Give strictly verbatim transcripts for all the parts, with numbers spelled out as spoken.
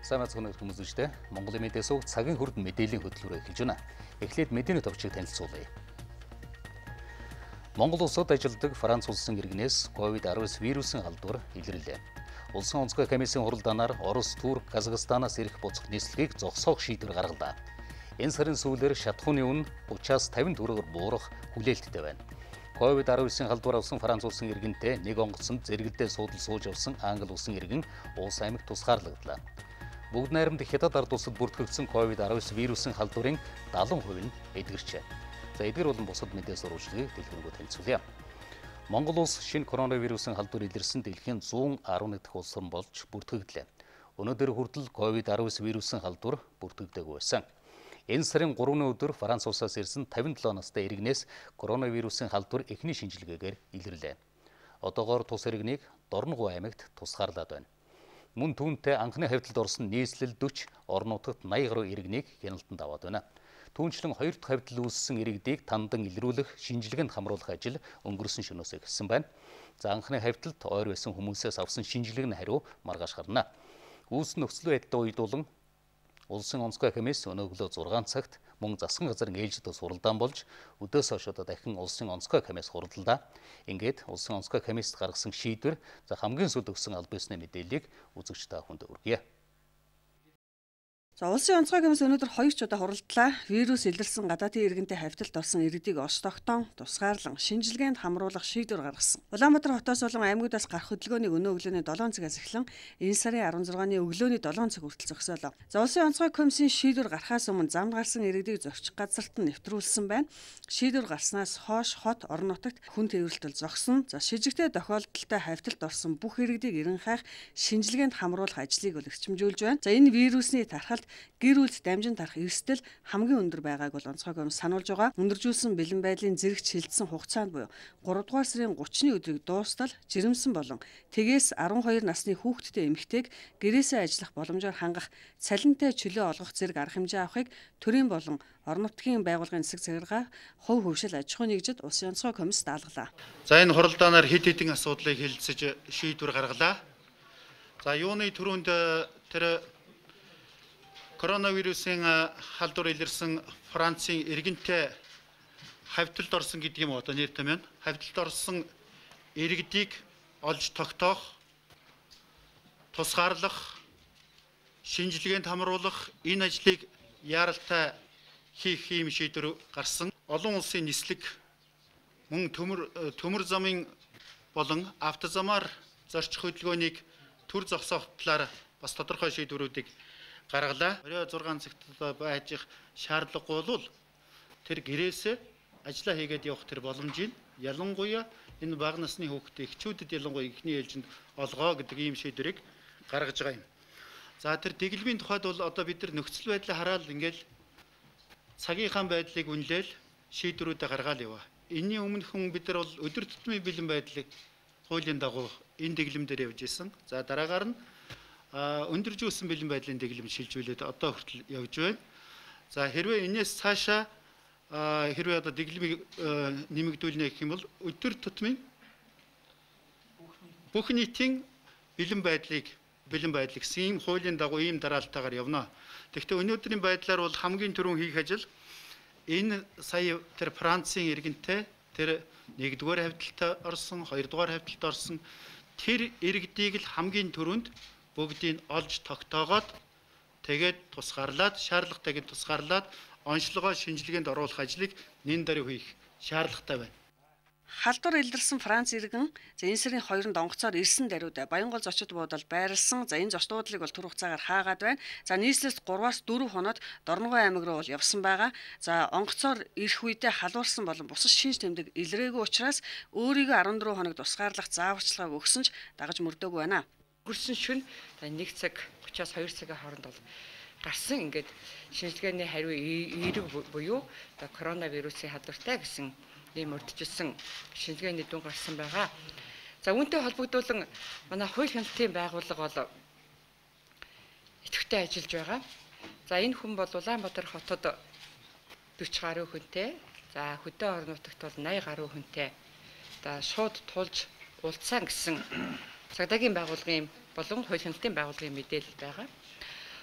Сайн мэцгэн хүмүүс үстэй. Монголын мэдээс үг цагийн хүрд мэдээллийн хөтөлбөр эхэлж байна. Эхлээд мэдээний товчийг танилцуулъя. Монгол улсад ажилладаг Франц улсын иргэнээс ковид дасагаан вирусын халдвар илэрлээ. Улсын онцгой комиссийн хуралдаанаар Орос, Турк, Казахстанаас ирэх буцах нийслэгийг зогсоох шийдвэр гаргалаа. Энэ сарын сүүлээр шатхууны үн учраас тавин төгрөгөөр буурах хүлээлттэй байна. ковид дасагаан халдвар авсан Франц улсын иргэнтэй нэг онгоцонд зэрэгэлдээ суудал сууж авсан Англи улсын иргэн Улс аймагт тусгаарлагдлаа. Бүгд найрамд хятад ард улсад бүртгэгдсэн ковид дасагаан вирусын халдварын даатан хувь нь эдгэрчээ. За эдгэр болон бусад мэдээ сурвалжлагыг дэлгэрэнгүй танилцуулъя. Монгол улс шинэ коронавирусын халдвар илэрсэн дэлхийн зуун арван нэг дахь улс болж бүртгэгдлээ. Өнөөдөр хүртэл ковид дасагаан вирусын халдвар бүртгэгдээгүй байсан. Энэ сарын гуравны өдөр Франц улсаас ирсэн тавин долоо настай иргэнээс коронавирусын халдвар эхний шинжилгээгээр илэрлээ. Одоогоор тус иргэнийг Дорногов аймагт тусгаарлаад байна. Мөн түүнтэй анхны хавьталд орсон нийслэл дөрвөн, орон нутагт наяа гаруй иргэнийг хяналтанд аваад байна. Түүнчлэн хоёр дахь хавьтал үүссэн иргэдийг тандан илрүүлэх, шинжилгээнд хамруулах ажил өнгөрсөн шөнөөс эхэлсэн байна. За анхны хавьталд ойр байсан хүмүүсээс авсан шинжилгээ нь хариу маргааш гарна. Үүс нөхцөл байдлаа уйдуулан Улсын онцгой комисс өнөөгөө зургаан цагт мөн засгийн газрын ээлжид суралдаан болж өдөөс хойш одоо дахин улсын онцгой комисс хуралдаа. Ингээд улсын онцгой комиссд гаргасан шийдвэр за хамгийн сүүлд өгсөн аль биесний мэдээллийг үзэгч та хүнд өргөе. За улсын онцгой комисс өнөөдөр хоёр ч удаа хуралдлаа. Вирус илэрсэн гадаадын иргэнтэй хавьталд орсон иргэдийг олж тогтоон, тусгаарлан, шинжилгээнд хамруулах шийдвэр гаргасан. Улаанбаатар хотоос болон аймагудаас гарах хөдөлгөөнийг өнөө өглөөний долоон цагаас эхлэн энэ сарын арван зургааны өглөөний долоон цаг хүртэл зогсоолоо. За улсын онцгой комиссийн шийдвэр гарахаас өмнө замд гарсан иргэдийг зорчих газарт нь нэвтрүүлсэн байна. Шийдвэр гарснаас хойш хот орон нутагт хүн тэрвэрлэл зогсон. За шижигтэй тохиолдолтой хавьталд орсон бүх иргэдийг эрен хайх, шинжилгээнд хамруулах ажлыг өргөжмжүүлж байна. За энэ вирусны тархалт гэр бүлд дамжин тарах эрсдэл хамгийн өндөр байгааг бол онцгой комисс сануулж байгаа. Өндөржүүлсэн бэлэн байдлын зэрэгч шилжсэн хугацаанд буюу гурав дугаар сарын гуравчны өдрийг дуустал жирэмсэн болон тэгээс арван хоёр насны хүүхэдтэй эмэгтэйг гэрээсээ ажиллах боломжоор хангах, цалинтай чөлөө олгох зэрэг арга хэмжээ авахыг төрийн болон орон нутгийн байгууллагын засаг захиргаа хувь хөвшил аж ахуйн нэгжид улсын онцгой комисс даалгалаа. За энэ хуралдаанаар хэд хэдэн асуудлыг хэлэлцэж шийдвэр гаргалаа. За юуны түрүүнд тэр коронавирусын халдвар илэрсэн Францын иргэнтэй хавьталд орсон гэдэг юм уу одоо нэр томьёо. Хавьталд орсон иргэдийг олж тогтоох, тусгаарлах, шинжилгээнд хамруулах энэ ажлыг яаралтай хийх юм шийдвэр гарсан. Олон улсын нислэг мөн төмөр төмөр замын болон автозамаар зорчих хөдөлгөөнийг төр зогсоох талаар бас тодорхой шийдвэрүүдийг гаргалаа. орой зургаан цагт байж их шаардлагагүй бол тэр гэрээсээ ажиллаа хийгээд явах тэр боломжийг ялангуяа энэ бага насны хүүхдээ эхчүүдэд ялангуяа ихний ээлжинд олгоо гэдэг ийм шийдвэрийг гаргаж байгаа юм. За тэр дэглэмийн тухайд бол одоо бид нар нөхцөл байдлаа хараад ингээл цагийнхаа байдлыг үнэлээл шийдвэрүүдээ гаргаад яваа. Энийн өмнөхөн бид нар бол өдөр тутмын бэлэн байдлыг хуулийн дагуу энэ дэглэм дээр явж исэн. За дараагаар нь өндөржүүлсэн бэлэн байдлын дэглэм шилжүүлээд одоо хүртэл явж байна. За хэрвээ энэс цаашаа хэрвээ одоо дэглэмийг нэмэгдүүлнэ гэх юм бол өдөр тутмын бүх нийтийн бэлэн байдлыг бэлэн байдал гэсэн ийм хуулийн дагуу ийм дараалтаагаар явна. Тэгэхдээ өнөөдрийн байдлаар бол хамгийн түрүүн хийх ажил энэ сая тэр Францын иргэнтэй тэр нэгдүгээр хавьталд орсон, хоёрдугаар хавьталд орсон тэр иргэдийг л хамгийн түрүүнд бүгдийг олж тогтоогоод тэгээд тусгаарлаад шаардлагатайг тусгаарлаад онцлогоо шинжилгээнд оруулах ажлыг нэн даруй хийх шаардлагатай байна. Халдвар илэрсэн Франц иргэн за энэ сарын хоёрнд онгоцоор ирсэн даруйд Баянгол зочид буудал байрлсан. За энэ зочид буудлыг бол түр хугацаагаар хаагаад байна. За нийслэлд гураваас дөрвөн хоноод Дорногов аймаг руу бол явсан байгаа. За онгоцоор ирэх үедээ халуурсан болон бусад шинж тэмдэг илрээгүй учраас өөрийгөө арван дөрвөн хоног тусгаарлах зааварчилгааг өгсөн ч дагаж мөрдөөгүй байна. Хүрсэн шөнө нэг цаг гураваас хоёр цагийн хооронд бол гарсан ингээд шинжилгээний хариу эерэг буюу коронавирусын халдвартай гэсэн ийм урьдчилсан шинжилгээний дүн гарсан байгаа. За үүнтэй холбогдуулан манай хууль хяналтын байгууллага бол идэвхтэй ажиллаж байгаа. За энэ хүн бол Улаанбаатар хотод дөрвөн гаруй хүнтэй, за хөдөө орон нутагт бол наяа гаруй хүнтэй за шууд тулж уулзсан гэсэн цагдаагийн байгууллагын болон хууль хяналтын байгууллагын мэдээлэл байгаа.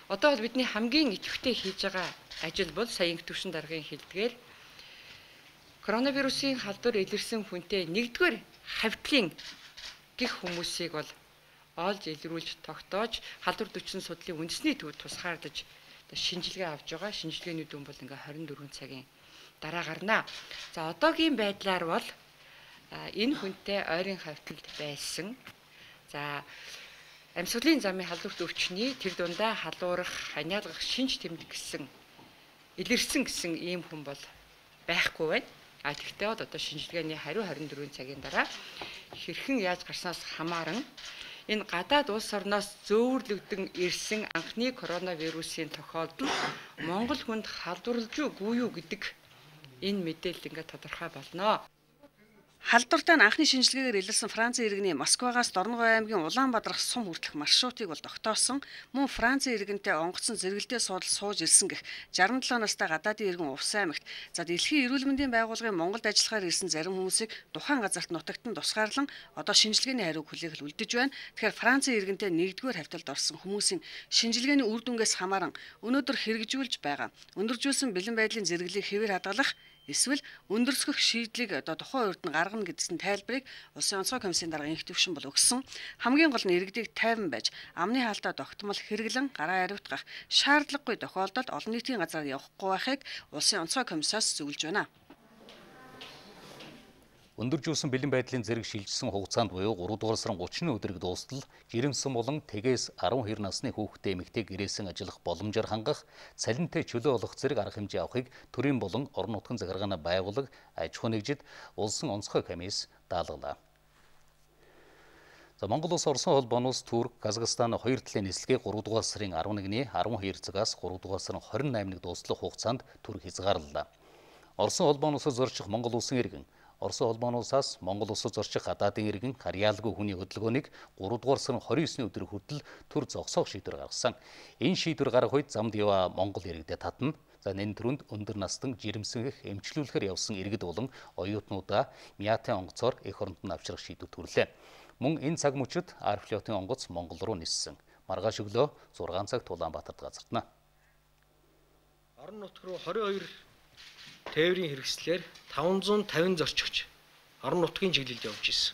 Одоо бол бидний хамгийн идэвхтэй хийж байгаа ажил бол саяын төвшин даргын хэлдгээр коронавирусын халдвар илэрсэн хүнтэй нэгдүгээр хавьтлын гих хүмүүсийг бол олж илрүүлж тогтоож халдвар дэвчин судлалын үндэсний төвд тусгаарлаж шинжилгээ авж байгаа. Шинжилгээний дүн бол ингээ хорин дөрвөн цагийн дараа гарна. За одоогийн байдлаар бол энэ хүнтэй ойрын хавьталд байсан. За амьсгалын замын халдварт өвчний тэр дундаа халуурах, ханиалгах, шинж тэмдэг гэсэн илэрсэн гэсэн ийм хүн бол байхгүй байна. А тэгтээ одоо шинжилгээний хариу хорин дөрвөн цагийн дараа хэрхэн яаж гарснаас хамааран энэ гадаад улс орноос зөөвөрлөгдөн ирсэн анхны коронавирусын тохиолдол Монгол хүнд халдварлаж үгүй юу гэдэг энэ мэдээлэл ингээд тодорхой болно. Халдвартай нь анхны шинжилгээгээр илэрсэн Францын иргэний Москвагаас Дорногов аймгийн Улаанбаатарх сум хүртэлх маршрутыг бол тогтоосон. Мөн Францын иргэнтэй онгоцон зэрэгэлдээ суудал сууж ирсэн гэх жаргал и семь настай гадаадын иргэн Увс аймагт за дэлхийн эрүүл мэндийн байгууллагын Монголд ажиллахаар ирсэн зарим хүмүүсийг тухайн газарт нутагтан тусгаарлан одоо шинжилгээний хариуг хүлээх үлдэж байна. Тэгэхээр Францын иргэнтэй нэгдүгээр хавьталд орсон хүмүүсийн шинжилгээний үр дүнгээс хамааран өнөөдөр хэрэгжүүлж байгаа өндөржүүлсэн бэлэн байдлын зэрэглэлийг хэвээр хадгалах эсвэл өндөрсгөх шийдлийг одоо тухайн үед нь гаргана гэдсэн тайлбарыг Улсын онцгой комиссийн дарга инх төвшин бол өгсөн. Хамгийн гол нь иргэдийг тайван байж амны хаалтаа тогтмол хэрэглэн гараа ариутгах шаардлагагүй тохиолдолд олон нийтийн газраар явахгүй байхыг Улсын онцгой комиссаас зөвлөж байна. Өндөржүүлсэн бэлэн байдлын зэрэг шилжсэн хугацаанд буюу гурав дугаар сарын гуравчны өдрийг дуустал жирэмсэн болон тэгээс арван хоёр насны хүүхэдтэй эмэгтэй гэрээсэн ажиллах боломжоор хангах, цалинтай чөлөө олох зэрэг арга хэмжээ авахыг төрийн болон орон нутгийн захиргааны байгууллага аж ахуй нэгжид Улсын онцгой комисс даалгалаа. За Монгол Улс Оросын холбооноос Турк, Казахстан хоёр талын нислэгийг гурав дугаар сарын арван нэгний арван хоёр цагаас гурав дугаар сарын хорин наймныг дуустал хугацаанд Турк хязгаарлалаа. Оросын холбооноос зорчих Монгол улсын иргэн Оросын холбооноосаас Монгол улсад зорчих гадаадын иргэн харьяалгүй хүний хөдөлгөөнийг гурав дугаар сарын хорин есний өдрийн хүртэл төр зогсоох шийдвэр гаргасан. Энэ шийдвэр гаргах үед замд яваа Монгол иргэдэд татна. За нэн төрөнд өндөр настан жирэмсгэх эмчлүүлэхээр явсан иргэд болон оюутнуудаа Мяатын онгоцоор эх оронд нь авчрах шийдвэр төрлөө. Мөн энэ цаг мөчид Арфлотын онгоц Монгол руу ниссэн. Маргааш өглөө зургаан цагт Улаанбаатарт газардана. Орон нутг руу хорин хоёр тээврийн хэрэгслээр таван зуун тавин зорчигч орон нутгийн чиглэлд явж ирсэн.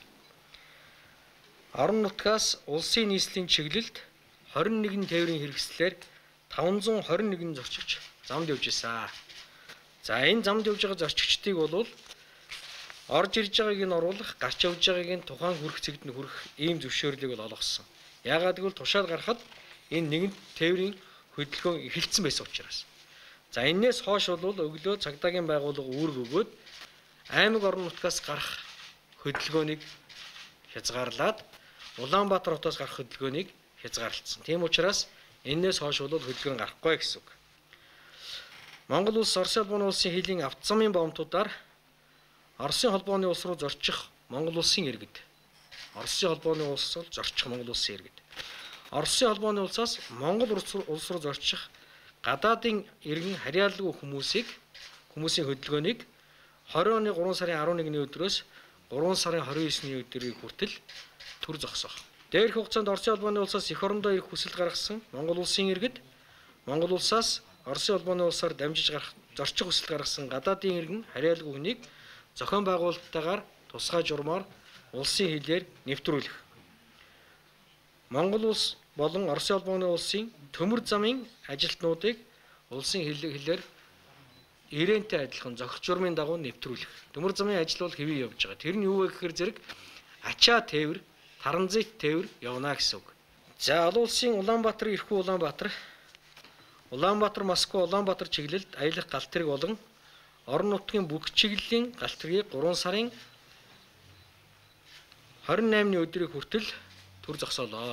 Орон нутгаас улсын нийслэлийн чиглэлд хорин нэгэн тээврийн хэрэгслээр таван зуун хорин нэгэн зорчигч замд явж ирсэн. За энэ замд явж байгаа зорчигчдыг бол орж ирж байгааг нь оруулах, гарч явж байгааг нь тухайн хүрэх цэгт нь хүрэх ийм зөвшөөрлийг бол олгосон. Яагаад гэвэл тушаал гарахад энэ нэгэн тээврийн хөдөлгөөн эхэлсэн байсан учраас. За энээс хойш бол өглөө цагдаагийн байгууллага үүрэг өгөөд аймаг орон нутгаас гарах хөдөлгөөнийг хязгаарлаад Улаанбаатар хотоос гарах хөдөлгөөнийг хязгаарлалцсан. Тийм учраас энээс хойш бол хөдөлгөөн гарахгүй гэсэн үг. Монгол улс Оросын холбооны улсын хилийн автозамын боомтуудаар Оросын холбооны улс руу зорчих Монгол улсын иргэд. Оросын холбооны улс бол зорчих Монгол улсын иргэд. Оросын холбооны улсаас Монгол улс руу зорчих гадаадын иргэн харьяалгүй хүмүүсийг хүмүүсийн хөдөлгөөнийг двадцать оны гурван сарын арван нэгний өдрөөс гурван сарын хорин есний өдрийг хүртэл төр зогсоох. Дээрх хугацаанд Оросын холбооны улсаас эх орондоо ирэх хүсэл гаргасан Монгол улсын иргэд Монгол улсаас Оросын холбооны улсаар дамжиж гарах зорчих хүсэл гаргасан гадаадын иргэн харьяалгүй хүнийг зохион байгуулалттайгаар тусгай журмаар улсын хилээр нэвтрүүлэх. Монгол улс болон Оросын холбооны улсын төмөр замын ажилтнуудыг улсын хилээр ирээнтэй адилхан зохих журмын дагуу нэвтрүүлэх. Төмөр замын ажил бол хэвээ явж байгаа. Тэр нь юу вэ гэхээр зэрэг ачаа тээвэр, транзит тээвэр явна гэсэн үг. За олон улсын Улаанбаатар, Ирхүү Улаанбаатар, Улаанбаатар, Москва, Улаанбаатар чиглэлд аялах галт тэрэг болон орон нутгийн бүх чиглэлийн галт тэргийг гурван сарын хорин наймны өдрийг хүртэл төр зогсоолоо.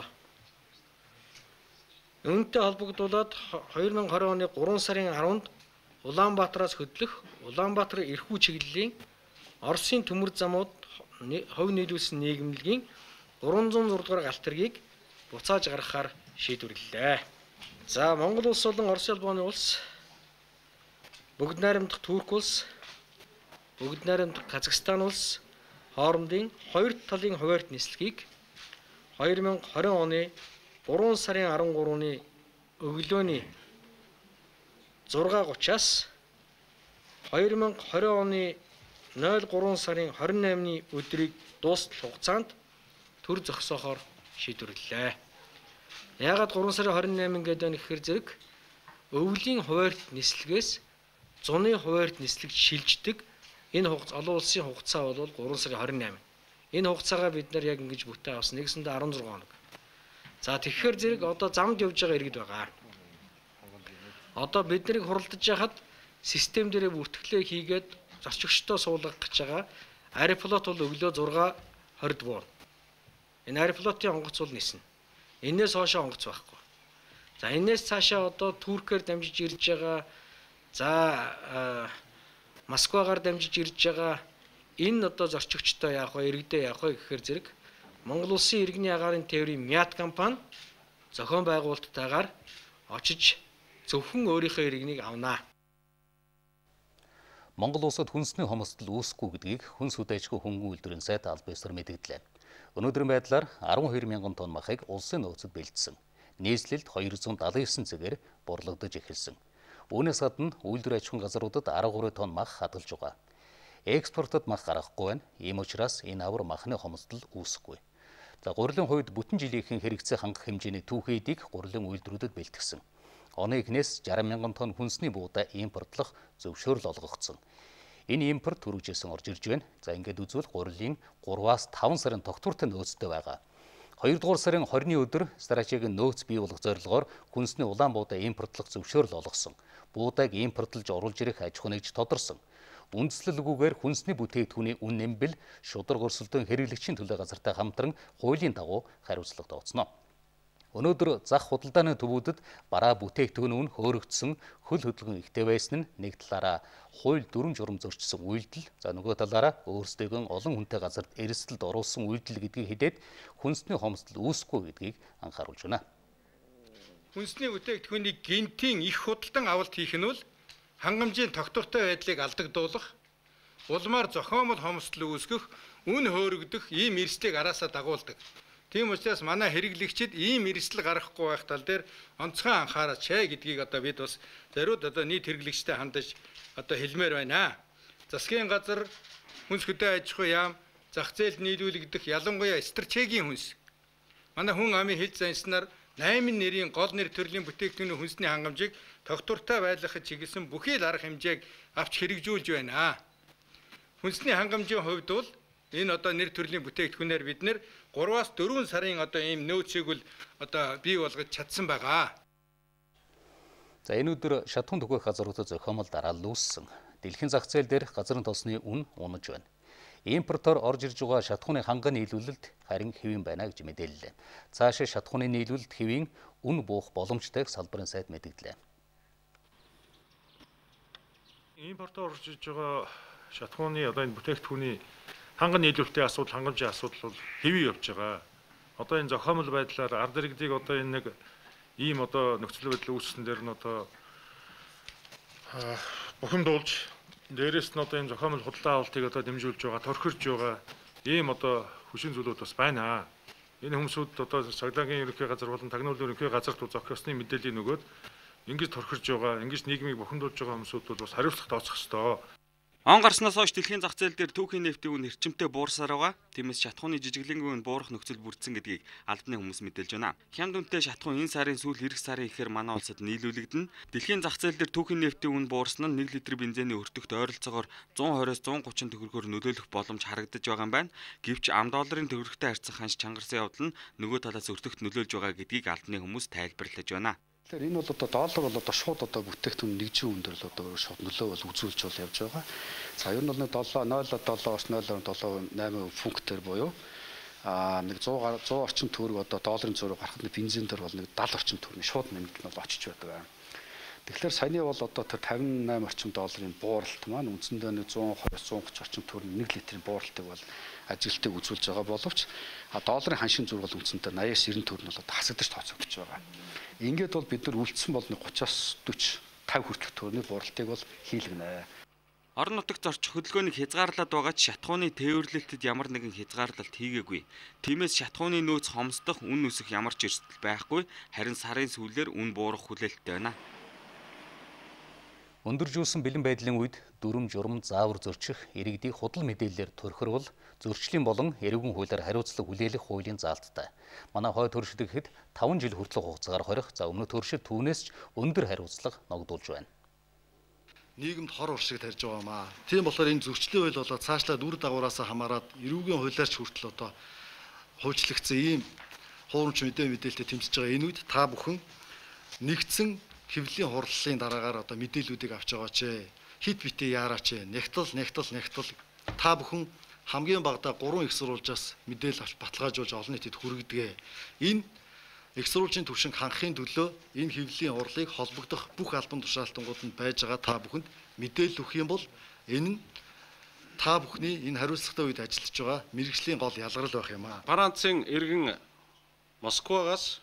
Үүнтэй холбогдуулаад хоёр мянган двадцать оны гурван сарын арванд Улаанбаатараас хөдлөх Улаанбаатар Ирхүү чиглэлийн Оросын төмөр замууд хувь нийлүүлсэн нийгэмлэгийн гурван зуун зураг дугаар галт тэргийг буцааж гаргахаар шийдвэрлэлээ. За Монгол улс болон Оросын холбооны улс, Бүгд найрамдах Турк улс, Бүгд найрамдах Казахстан улс хоорондын хоёр талын хуваарьт нислэгийг хоёр мянган двадцать оны гурван сарын арван гурваны өглөөний зураг гутраас две тысячи двадцать оны ноль три сарын двадцать восьмны өдрийг дуустал хугацаанд төр зогсоохоор шийдвэрлэлээ. Яагаад три сарын двадцать восьм гэдэг байна гэхээр зэрэг өвлийн хуваарьт нислэгээс зуны хуваарьт нислэгт шилждэг энэ хугацаа олон улсын хугацаа бол три сарын двадцать восьм. Энэ хугацаагаа бид нар яг ингэж бүтээ авсан нэгсэндээ16 хоног. За тэгэхээр зэрэг одоо замд явж байгаа иргэд байгаа. Одоо бид нарыг хуралдаж яхад систем дээрээ бүртгэлээ хийгээд зорчигчдоо суулгах гэж байгаа. Аэрофлот бол өглөө зураг двадцать буур. Энэ аэрофлотын онгоц бол ниснэ. Энээс хоошоо онгоц байхгүй. За энээс цаашаа одоо Туркээр дамжиж ирж байгаа. За Москвагаар дамжиж ирж байгаа. Энэ одоо зорчигчдоо яах вэ, иргэдээ яах вэ гэхээр зэрэг Монгол Улсын иргэний агаарын тээврийн Мят компани зохион байгуулалттайгаар очиж зөвхөн өөрийнхөө иргэнийг авнаа. Монгол улсад хүнсний хомсдол үүсэхгүй гэдгийг Хүнс Хүлээжгүй хөнгөн үйлдвэрийн сайд аль бисаар мэдгдлээ. Өнөөдрийн байдлаар арван хоёр мянган тонн махыг улсын нөөцөд бэлдсэн. Нийслэлд хоёр зуун далайн девять цэгээр бурлагдаж эхэлсэн. Үүнээс гадна үйлдвэр аж ахуйн газруудад арван гурван тонн мах хадгалж байгаа. Экспортод мах гаргахгүй байна. Ийм учраас энэ авар махны хомсдол үүсэхгүй. За гурилын хувьд бүтэн жилийнхэн хэрэгцээ хангах хэмжээний түүхийдийг гурилын үйлдвэрүүдэд бэлтгэсэн. Оны эхнээс сixty мянган тонн хүнсний буудаа импортлох зөвшөөрөл олгогдсон. Энэ импорт түрүүжсэн орж ирж байна. За ингээд үзвэл гурилын тhree-аас five сарын тогтвортой нөөцтэй байгаа. Хоёрдугаар сарын twenty-ны өдөр стратегийн нөөц бий болох зорилгоор хүнсний улаан буудаа импортлох зөвшөөрөл олгосон. Буудааг импортлж оруулж ирэх аж ахуй нэгж тодорсон. Үндслэлгүйгээр хүнсний бүтээгдэхүүний үн нэмбэл шудраг өрсөлдөөн хэрэглэгчийн төлөө газартай хамтран хуулийн дагуу хариуцлага тооцно. Өнөөдөр зах худалдааны төвүүдэд бараа бүтээгдэхүүн үн хөөрөгдсөн хөл хөдөлгөөн ихтэй байсан нь нэг талаараа хууль дүрм журам зөрчсөн үйлдэл, за нөгөө талаараа өөрсдөө олон хүнтэй газарт эрсдэлд оруулсан үйлдэл гэдгийг хэлээд хүнсний хомсдол үүсэхгүй гэдгийг анхааруулж байна. Хүнсний бүтээгдэхүүнийг гинтийн их худалдан авалт хийх нь бол хангамжийн тогтвортой байдлыг алдагдуулах, улмаар зохиомол хомсдол үүсгэх, үн хөөрөгдөх ийм эрсдлийг араасаа дагуулдаг. Тийм учраас манай хэрэглэгчид ийм эрсдэл гаргахгүй байх тал дээр онцгой анхаараач гэдгийг одоо бид бас зариуд одоо нийт хэрэглэгчтэй хандаж одоо хэлмээр байна. Засгийн газар, хүнс хөдөө аж ахуй яам, зах зээлд нийлүүлэгдэх ялангуяа стратегийн хүнс. Манай хүн амын хил занснаар найман нэрийн гол нэр төрлийн бүтээгдэхүүний хүнсний хангамжийг тогтвортой байлгахад чиглэсэн бүхий л арга хэмжээг авч хэрэгжүүлж байна. Хүнсний хангамжийн хувьд бол энэ одоо нэр төрлийн бүтээгдэхүүнээр бид нэр three-аас four сарын одоо ийм нөөцийг бол одоо бий болгож чадсан байгаа. За энэ өдөр шатхуун түгээх газруудад зохиомол дараалал үүссэн. Дэлхийн зах зээл дээр газрын тосны үн унаж байна. Импортоор орж ирж байгаа шатхууны ханганы нийлүүлэлт харин хэвэн байна гэж мэдээллээ. Цаашаа шатхууны нийлүүлэлт хэвийн үн буух боломжтойг салбарын сайд мэдгдлээ. Импортоор орж ирж байгаа шатхууны одоо энэ бүтээгдэхүүний ханган нийлүүлэлтийн асуудал, хангамжийн асуудал бол хэвээ явж байгаа. Одоо энэ зохиомол байдлаар ард иргэдийг одоо энэ нэг ийм одоо нөхцөл байдал үүссэн дээр нь одоо бухимдуулж, дээрээс нь одоо энэ зохиомол худалдаа авалтыг одоо дэмжүүлж байгаа, торхирж байгаа ийм одоо хүчин зүйлүүд бас байна. Энэ хүмүүсүүд одоо цагдаагийн ерөнхий газар болон тагнуулын ерөнхий газарт зохиосны мэдээллийг нөгөөд ингэж торхирж байгаа, ингэж нийгмийг бухимдуулж байгаа хүмүүсүүд бол бас хариуцлага тооцох ёстой. Он гарснаас хойш дэлхийн зах зээл дээр түүхийн нефтийн үн эрчимтэй буурсаар байгаа. Тиймээс шатхууны жижиглэнгийн үн буурах нөхцөл бүрдсэн гэдгийг албаны хүмүүс мэдээлж байна. Хямд үнэтэй шатхуун энэ сарын сүүл эх сарын ихээр манай улсад нийлүүлэгдэнэ. Дэлхийн зах зээл дээр түүхийн нефтийн үн буурсан нь нэг литр бензиний өртөгт ойролцоогоор one twenty-аас one thirty төгрөгөөр нөлөөлөх боломж харагдаж байгаа юм байна. Гэвч ам долларын төгрөгтэй харьцах ханш чангарсан явдал нь нөгөө талаас өртөгт нөлөөлж байгаа гэдгийг албаны хүмүүс тайлбарлаж байна. Тэгэхээр энэ бол одоо доллар бол одоо шууд одоо бүтээгдэхүүн нэгжийн өндөр л одоо шууд нөлөө бол үзүүлж бол явж байгаа. За ер нь бол нэг seven nine seven nine eight функтээр буюу аа нэг one hundred орчим төгрөг одоо долларын зураг гарахад нэг бензин дээр бол нэг seventy орчим төгрөгийн шууд нэмэлт нь бол очиж байдаг. Тэгэхээр саяны бол одоо тэр fifty-eight орчим долларын бууралт маань үндсэндээ нэг one twenty-one thirty орчим төгрөгийн one литрийн бууралтыг бол ажилтныг үзүүлж байгаа боловч а долларын ханшийн зураг бол үндсэндээ ninety-аас ninety төгрөг нь бол хасагдаж тооцогдож байгаа. Ингээд бол бид нар үлдсэн бол нэг thirty-аас forty-five хүртэлх төгрөгийн бууралтыг бол хийлгэнэ. Орон нутагт зорчих хөдөлгөөнийг хязгаарлаад байгаа ч шатхууны тээвэрлэлтэд ямар нэгэн хязгаарлалт хийгээгүй. Тиймээс шатхууны нөөц хомсдох, үн өсөх ямар ч эрсдэл байхгүй, харин сарын сүүлээр үн буурах хүлээлттэй байна. Өндөржүүлсэн бэлэн байдлын үед дүрм журам заавар зөрчих, иргэдийг худал мэдээлэлээр төрхөрвөл зөрчлийн болон эрүүгийн хуулиар хариуцлага хүлээлгэх хуулийн заалттай. Манай хойд төршид гэхэд таван жил хүртэлх хугацаагаар хорих, за өмнө төршид түүнээс ч өндөр хариуцлага ногдуулж байна. Нийгэмд хор уршиг тарьж байгаа маа. Тийм болохоор энэ зөрчлийн хууль болоод цаашлаад үр дагавараас хамаарат эрүүгийн хуулиарч хүртэл одоо хуульчлагдсан ийм хуурамч мэдээ мэдээлэлтэй тэмцэж байгаа энэ үед та бүхэн нэгдсэн хэвлэлийн хурлалын дараагаар одоо мэдээллүүдийг авч байгаа ч хит битээ яараач нэгтл нэгтл нэгтл та бүхэн хамгийн багадаа гурван их сурвалжаас мэдээлэл авч баталгаажуулж олон нийтэд хүргэдэг. Энэ их сурвалжийн түвшинг хангахын төлөө энэ хэвлэлийн хурлыг холбогдох бүх албан тушаалтангууд нь байж байгаа та бүхэнд мэдээлэл өгөх юм бол энэ нь та бүхний энэ хариуцлагатай үед ажиллаж байгаа мэргэжлийн гол ялгарл байх юм аа. Францын иргэн Москвагаас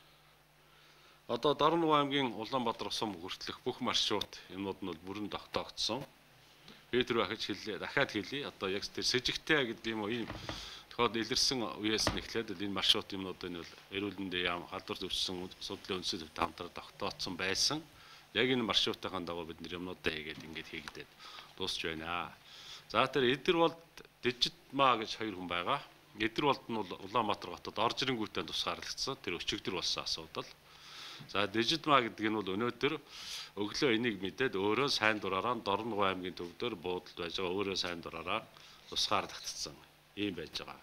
одоо Дорнов аймгийн Улаанбаатар сум хүртэлх бүх маршрут юмнууд нь бүрэн тогтоогдсон. Би тэр ахиж хэлээ, дахиад хэлье. Одоо яг тэр сэжигтэй гэдэг юм уу ийм тохиолдол илэрсэн үеэс нэхлээд энэ маршрут юмнуудыг нь бол эрүүлэндээ яам халдвар зөвчсөн судлалын үндэс төвтэй хамтраад тогтооцсон байсан. Яг энэ маршрутын дагуу бид нэр юмнуудаа хийгээд ингээд хийгдээд дуусч байна. За тэр Эдэрволд Дижитмаа гэж хоёр хүн байгаа. Эдэрволд нь бол Улаанбаатар хотод орж ирэнгүүтээ тусгаарлагдсан. Тэр өчигдөр болсон асуудал. За Дижитмаа гэдэг нь бол өнөөдөр өглөө энийг мэдээд өөрөө сайн дураараа Дорнов аймгийн төвдөр буудалд байж байгаа өөрөө сайн дураараа тусгаарлагдсан юм байж байгаа.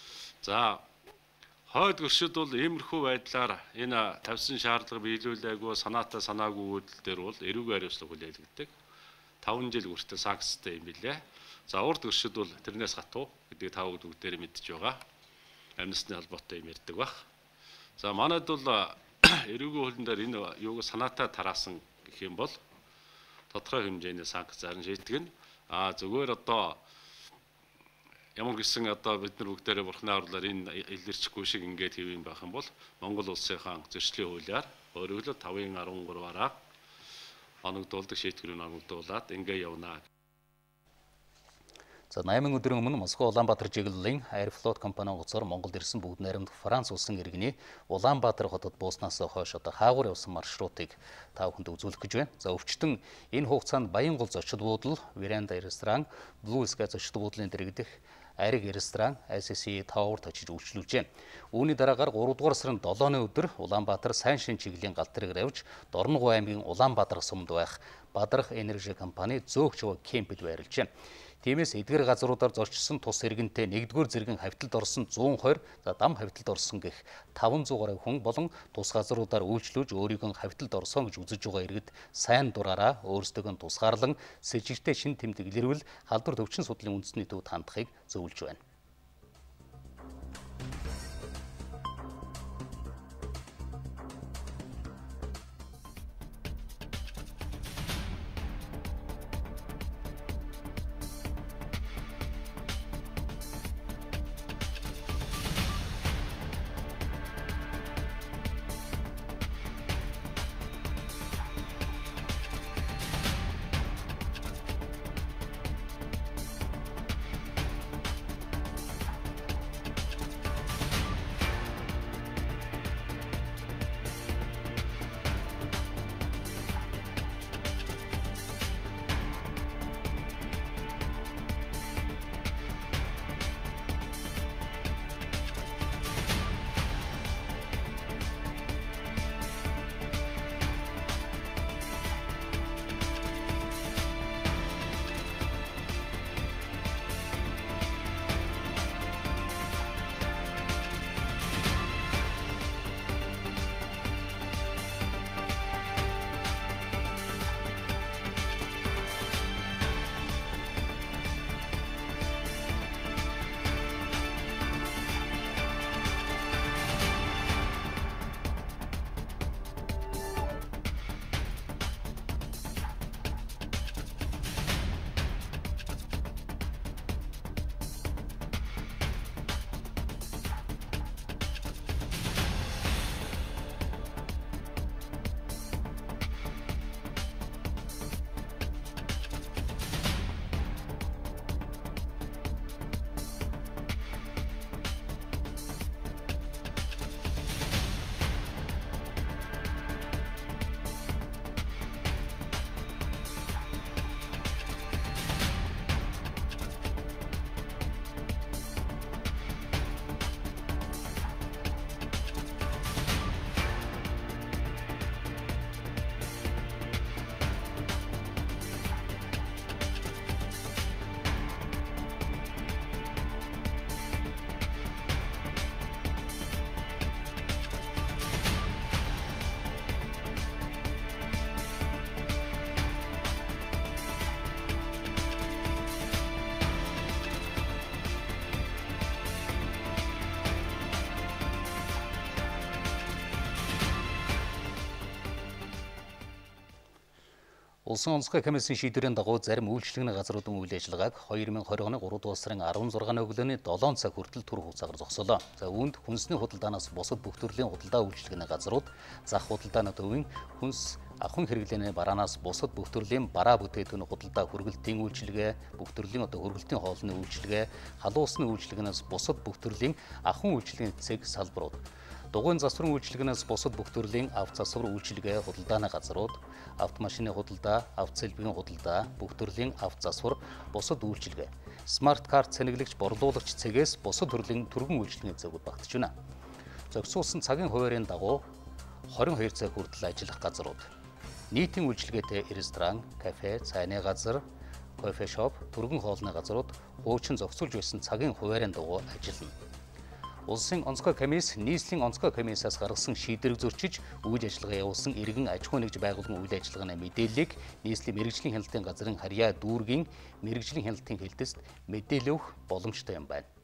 За хойд гөршид бол иймэрхүү байдлаар энэ тавьсан шаардлага биелүүлээгүй санаатай санаагүй үйлдэл дээр бол эрүүгийн хариуцлага хүлээлгдэг. таван жил хүртэл санкцтай юм билээ. За урд гөршид бол тэрнээс хатуу гэдэг тав бүгдээр мэдж байгаа. Амнистийн холбоотой юм ярьдаг баг. За манайд бол эрүүгийн хуулийн дээр энэ юуг санаатай тараасан гэх юм бол тодорхой хэмжээний санкц зарн шийтгэн. А зүгээр одоо ямар гэсэн одоо бид нар бүгдээрээ бурхны авралаар энэ илэрчихгүй шиг ингээд хэвэн байх юм бол Монгол улсынхаа зөрчлийн хуулиар өөрөглөө тавын арван гурваараа оногдуулдаг шийтгэрийг оногдуулаад ингээд явна. За найман өдрийн өмнө Москва Улаанбаатар чиглэлийн Аэрофлот компанийн гоцоор Монголд ирсэн бүгд найрамд Франц улсын иргэний Улаанбаатар хотод бууснаас хойш одоо хаагур явсан маршрутыг та бүхэнд үзүүлэх гэж байна. За өвчтөн энэ хугацаанд Баянгол зочид буудал, Веранда ресторан, Blue Sky зочид буудлын дэргэдэх Ариг ресторан, ай си си Tower-т очиж үйлчлүүлжээ. Үүний дараагаар гурав дугаар сарын долооны өдөр Улаанбаатар сайн шин чиглэлийн галтрыг авч Дорнов аймгийн Улаанбаатар сумд байх Бадрах Энержи компани зөөгч ав кемпэд байрлажээ. Тиймээс эдгээр газруудаар зорчсон тус иргэнтэй нэгдүгээр зэргийн хавьталд орсон зуун хоёр, за дам хавьталд орсон гэх таван зуун гаруй хүн болон тус газруудаар үйлчлүүлж өөрийгөө хавьталд орсон гэж үзэж байгаа иргэд сайн дураараа өөрсдөө нь тусгаарлан сэжигтэй шин тэмдэг илэрвэл халдвар төвчин судлалын үндэсний төвд хандахыг зөвлөж байна. Улсын онцгой комиссийн шийдвэрийн дагуу зарим үйлчлэгний газруудын үйл ажиллагааг две тысячи двадцать оны гурав дугаар сарын арван зургааны өглөөний долоон цаг хүртэл түр хугацаагаар зогсоолоо. За үүнд хүнсний худалдаанаас бусад бүх төрлийн худалдаа үйлчлэгний газрууд, зах худалдааны төвийн хүнс ахуйн хэрэглээний бараанаас бусад бүх төрлийн бараа бүтээгдэхүүн худалдаа хүргэлтийн үйлчилгээ, бүх төрлийн одоо хүргэлтийн хоолны үйлчилгээ, халуун усны үйлчилгээнээс бусад бүх төрлийн ахуйн үйлчилгээний цэг салбарууд, дугуйн засварын үйлчилгээнээс бусад бүх төрлийн авто засвар үйлчилгээ худалдааны газрууд, автомашины худалдаа, автоцэлбэгийн худалдаа, бүх төрлийн авто засвар, бусад үйлчилгээ, смарт карт цэнэглэгч, борлуулагч цэгээс бусад төрлийн түргэн үйлчилгээний цэгүүд багтаж байна. Зохицуулсан цагийн хуваарийн дагуу двадцать two цаг хүртэл ажиллах газрууд, нийтийн үйлчилгээтэй ресторан, кафе, цайны газар, кофе шоп, түргэн хоолны газрууд хуучин зохицуулж байсан цагийн хуваарийн дагуу ажиллана. Улсын онцгой комисс нийслэлийн онцгой комиссаас гаргасан шийдвэрийг зөрчиж үйл ажиллагаа явуулсан иргэн аж ахуй нэгж байгууллагын үйл ажиллагааны мэдээллийг нийслэлийн мэрэгжлийн хяналтын газрын харьяа дүүргийн мэрэгжлийн хяналтын хэлтэст мэдээлэл өгөх боломжтой юм байна.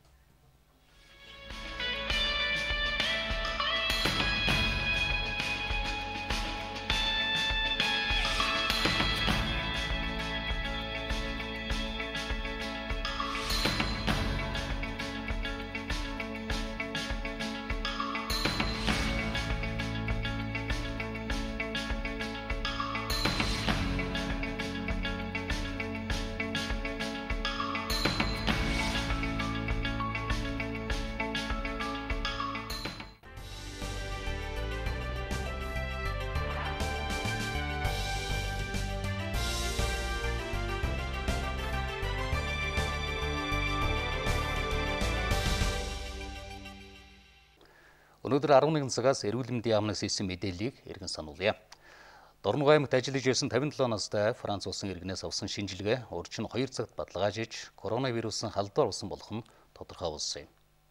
Өнөөдөр арван нэгэн цагаас эрүүл мэндийн яамнаас ирсэн мэдээллийг эргэн сануулъя. Дорногой аймагт ажиллаж байсан тавин долоо настай Франц улсын иргэнээс авсан шинжилгээ урьдчилан хоёр цагт баталгаажиж коронавирусын халдвар усан болох нь тодорхой болсон юм.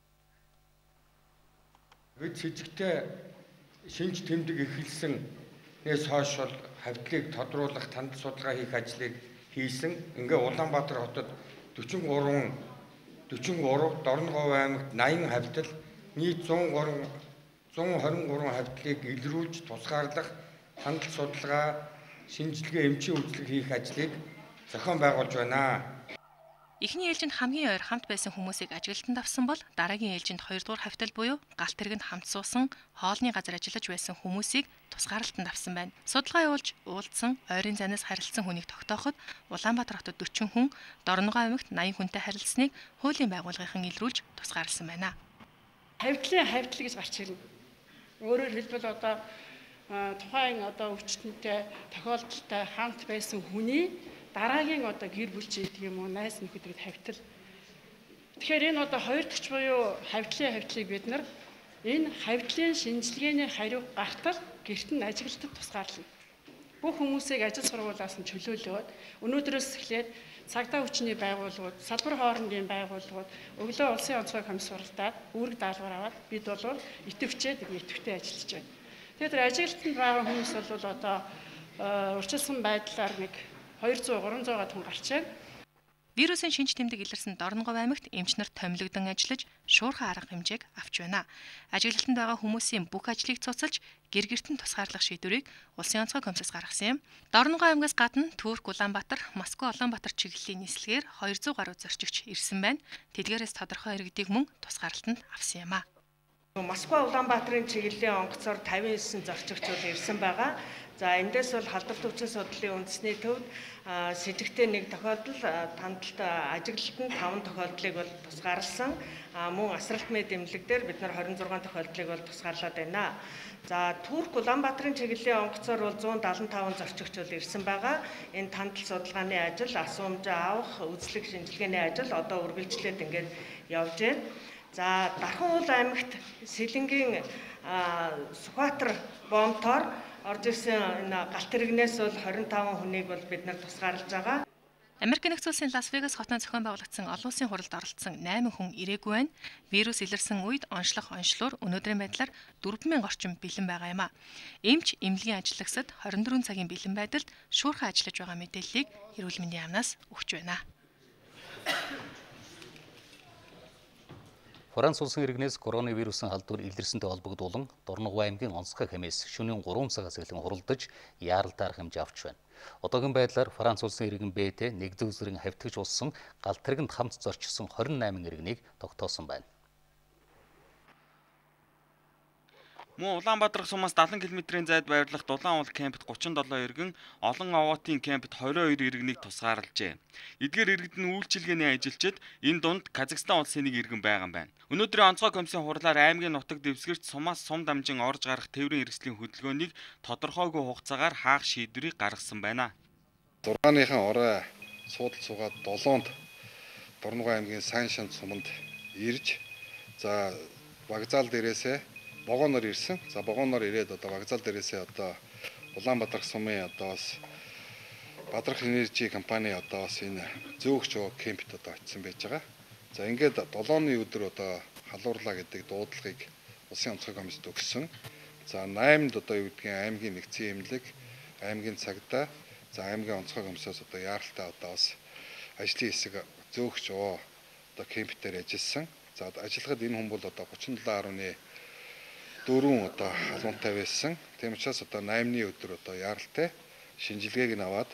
Бид с эжигтэй шинж тэмдэг эхэлснээс хойш бол хавьтлыг тодруулах танд судалгаа хийх ажлыг хийсэн. Ингээ Улаанбаатар хотод forty-three forty-three, Дорногой аймагт eighty хавьтал, нийт one twenty-three хавьтлыг илрүүлж тусгаарлах хандлт судалгаа, шинжилгээ, эмчийн үйлчлэг хийх ажлыг зохион байгуулж байна. Эхний ээлжинд хамгийн ойр хамт байсан хүмүүсийг ажиглалтанд авсан бол дараагийн ээлжинд хоёр дугаар хавьтал буюу галт тэргэнд хамт суусан хоолны газар ажиллаж байсан хүмүүсийг тусгаарлалтанд авсан байна. Судалгаа явуулж уулзсан ойрын зайнаас харилцсан хүнийг тогтооход Улаанбаатар хотод forty хүн, Дорногой аймагт eighty хүнтэй харилцсныг хуулийн байгууллагын илрүүлж тусгаарласан байна. Хавьтлын хавьтал гэж гарч ирнэ. Өөрөөр хэлбэл одоо тухайн одоо өвчтөнтэй тохиолдолтой хамт байсан хүний дараагийн одоо гэр бүлч гэдэг юм уу, найз нөхөд гэдэг хавьтал. Тэгэхээр энэ одоо хоёр дахь буюу хавьтлын хавьтлыг бид нар энэ хавьтлын шинжилгээний хариу гартал гэрт нь ажиглалтад тусгаарлана. Бүх хүмүүсийг ажил сургуулиас нь чөлөөлөөд өнөөдрөөс эхлээд цагдаа хүчний байгууллагууд, салбар хоорондын байгууллагууд, өглөө улсын онцгой комисс суралцаад үүрэг даалгавар аваад бид бол идэвхжээд идэвхтэй ажиллаж байна. Тэгэхээр ажиглалтанд байгаа хүмүүс бол одоо урьдчилсан байдлаар нэг two hundred three hundred хүн гарч байна. Вирусын шинж тэмдэг илэрсэн Дорногой аймагт эмч нарт томилогдсон ажиллаж шуурхай арга хэмжээг авч байна. Ажиглалтанд байгаа хүмүүсийн бүх ажлыг цуцалж гэр гертэн тусгаарлах шийдвэрийг улсын онцгой комиссаас гаргасан юм. Дорногой аймгаас гадна Түрк, Улаанбаатар, Москва, Улаанбаатар чиглэлийн нислэгээр two hundred гаруй зорчигч ирсэн байна. Тэдгээрээс тодорхой иргэдийг мөн тусгаарлалтанд авсан юм а. Москва, Улаанбаатарын чиглэлийн онгоцоор fifty-nine зорчигч бол ирсэн байгаа. За эндээс бол халдварт өвчин судлалын үндэсний төвд с эжигтэй нэг тохиолдол, тандалт ажиглалтанд five тохиолдлыг бол тусгаарласан. Мөн асралт мэд эмнэлэг дээр бид нар twenty-six тохиолдлыг бол тусгаарлаад байна. За Түрк, Улаанбаатарын чиглэлийн онгоцоор бол one seventy-five зорчигч бол ирсэн байгаа. Энэ тандалт судалгааны ажил, асуумжаа авах, үзлэг шинжилгээний ажил одоо үргэлжлээд ингээд явж байна. За Дархан уул аймагт Сэлэнгийн Сүхбаатар бомтоор орж ирсэн энэ галт тэрэгнээс бол twenty-five хүнийг бол бид нар тусгаарлаж байгаа. Америк нэгдсэн улсын Лас Вегас хотод зохион байгуулагдсан олон улсын хуралд оролцсон eight хүн ирээгүй байна. Вирус илэрсэн үед онцлог онцлоор өнөөдрийн байдлаар four thousand орчим бэлэн байгаа юм а. Эмч эмнэлгийн ажиллагсад twenty-four цагийн бэлэн байдалд шуурхай ажиллаж байгаа мэдээллийг эрүүл мэндийн яамнаас өгч байна. Франц улсын иргэнээс коронавирусын халдвар илэрсэнтэй холбогдуулан Дорногов аймгийн онцгой хэмээс шөнийн гурван цагаас эхлэн хуралдаж яаралтай арга хэмжээ авч байна. Одоогийн байдлаар Франц улсын иргэн Б-тэй нэгдүгээр зэрэг хавьтгаж улсан гал тэргэнд хамт зорчсон хорин найман иргэнийг тогтоосон байна. Мөн Улаанбаатар сумаас далайн километрийн зайд байрлах Дулаан уул кемпт гучин долоо иргэн, олон овоотын кемпт хорин хоёр иргэнийг тусгаарлажээ. Эдгээр иргэд нь үйлчилгээний ажилчид энэ дунд Казахстан улсын нэг иргэн байгаа юм байна. Өнөөдрийн онцгой комиссийн хурлаар аймгийн нутаг дэвсгэрт сумаас сум дамжин орж гарах тээврийн хэрэгслийн хөдөлгөөнийг тодорхойгүй хугацаагаар хаах шийдвэрийг гаргасан байна. зургааныхан орой суудал суугаад долоонд Дорногов аймгийн сайн шанд суманд ирж за вокзал дээрээсээ Богоноор ирсэн. За Богоноор ирээд одоо вокзал дээрээсээ одоо Улаанбаатар сумын одоо бас Бадрах энержи компани одоо бас энэ зөөгч кемпт одоо очсон байж байгаа. За ингээд долооны өдөр одоо халуурлаа гэдэг дуудлагыг улсын онцгой комиссд өгсөн. За найманд одоо юу гэдгийг аймгийн нэгдсэн эмнэлэг, аймгийн цагдаа, за аймгийн онцгой комиссоос одоо яаралтай одоо бас ажлын хэсэг зөөгч одоо кемптээр ажилласан. За ажиллахад энэ хүн бол одоо гучин долоо гаруй дөрвөн одоо халуунтай байсан. Тийм учраас одоо наймны өдөр одоо яаралтай шинжилгээг нь аваад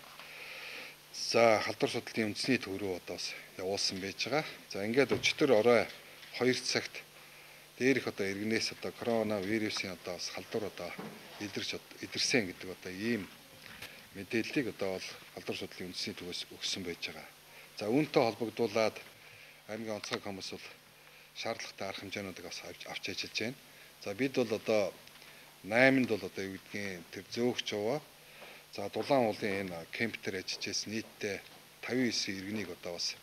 за халдвар судлалын үндэсний төв рүү одоо явуулсан байж байгаа. За ингээд өчтөр орой хоёр цагт дээрх одоо иргэнээс одоо коронавирусын одоо халдвар одоо илэрч илэрсэн гэдэг одоо ийм мэдээллийг одоо бол халдвар судлалын үндэсний төвөөс өгсөн байж байгаа. За үүнтэй холбогдуулаад аймгийн онцгой комисс бол шаардлагатай арга хэмжээнүүдийг авч авч ажиллаж байна. За бид бол одоо найманд бол одоо юу гэдгийг тэр зөөгч яваа. За Дулаан уулын энэ кемптэр ажиллаж байсан нийтдээ тавин девять иргэнийг одоо бас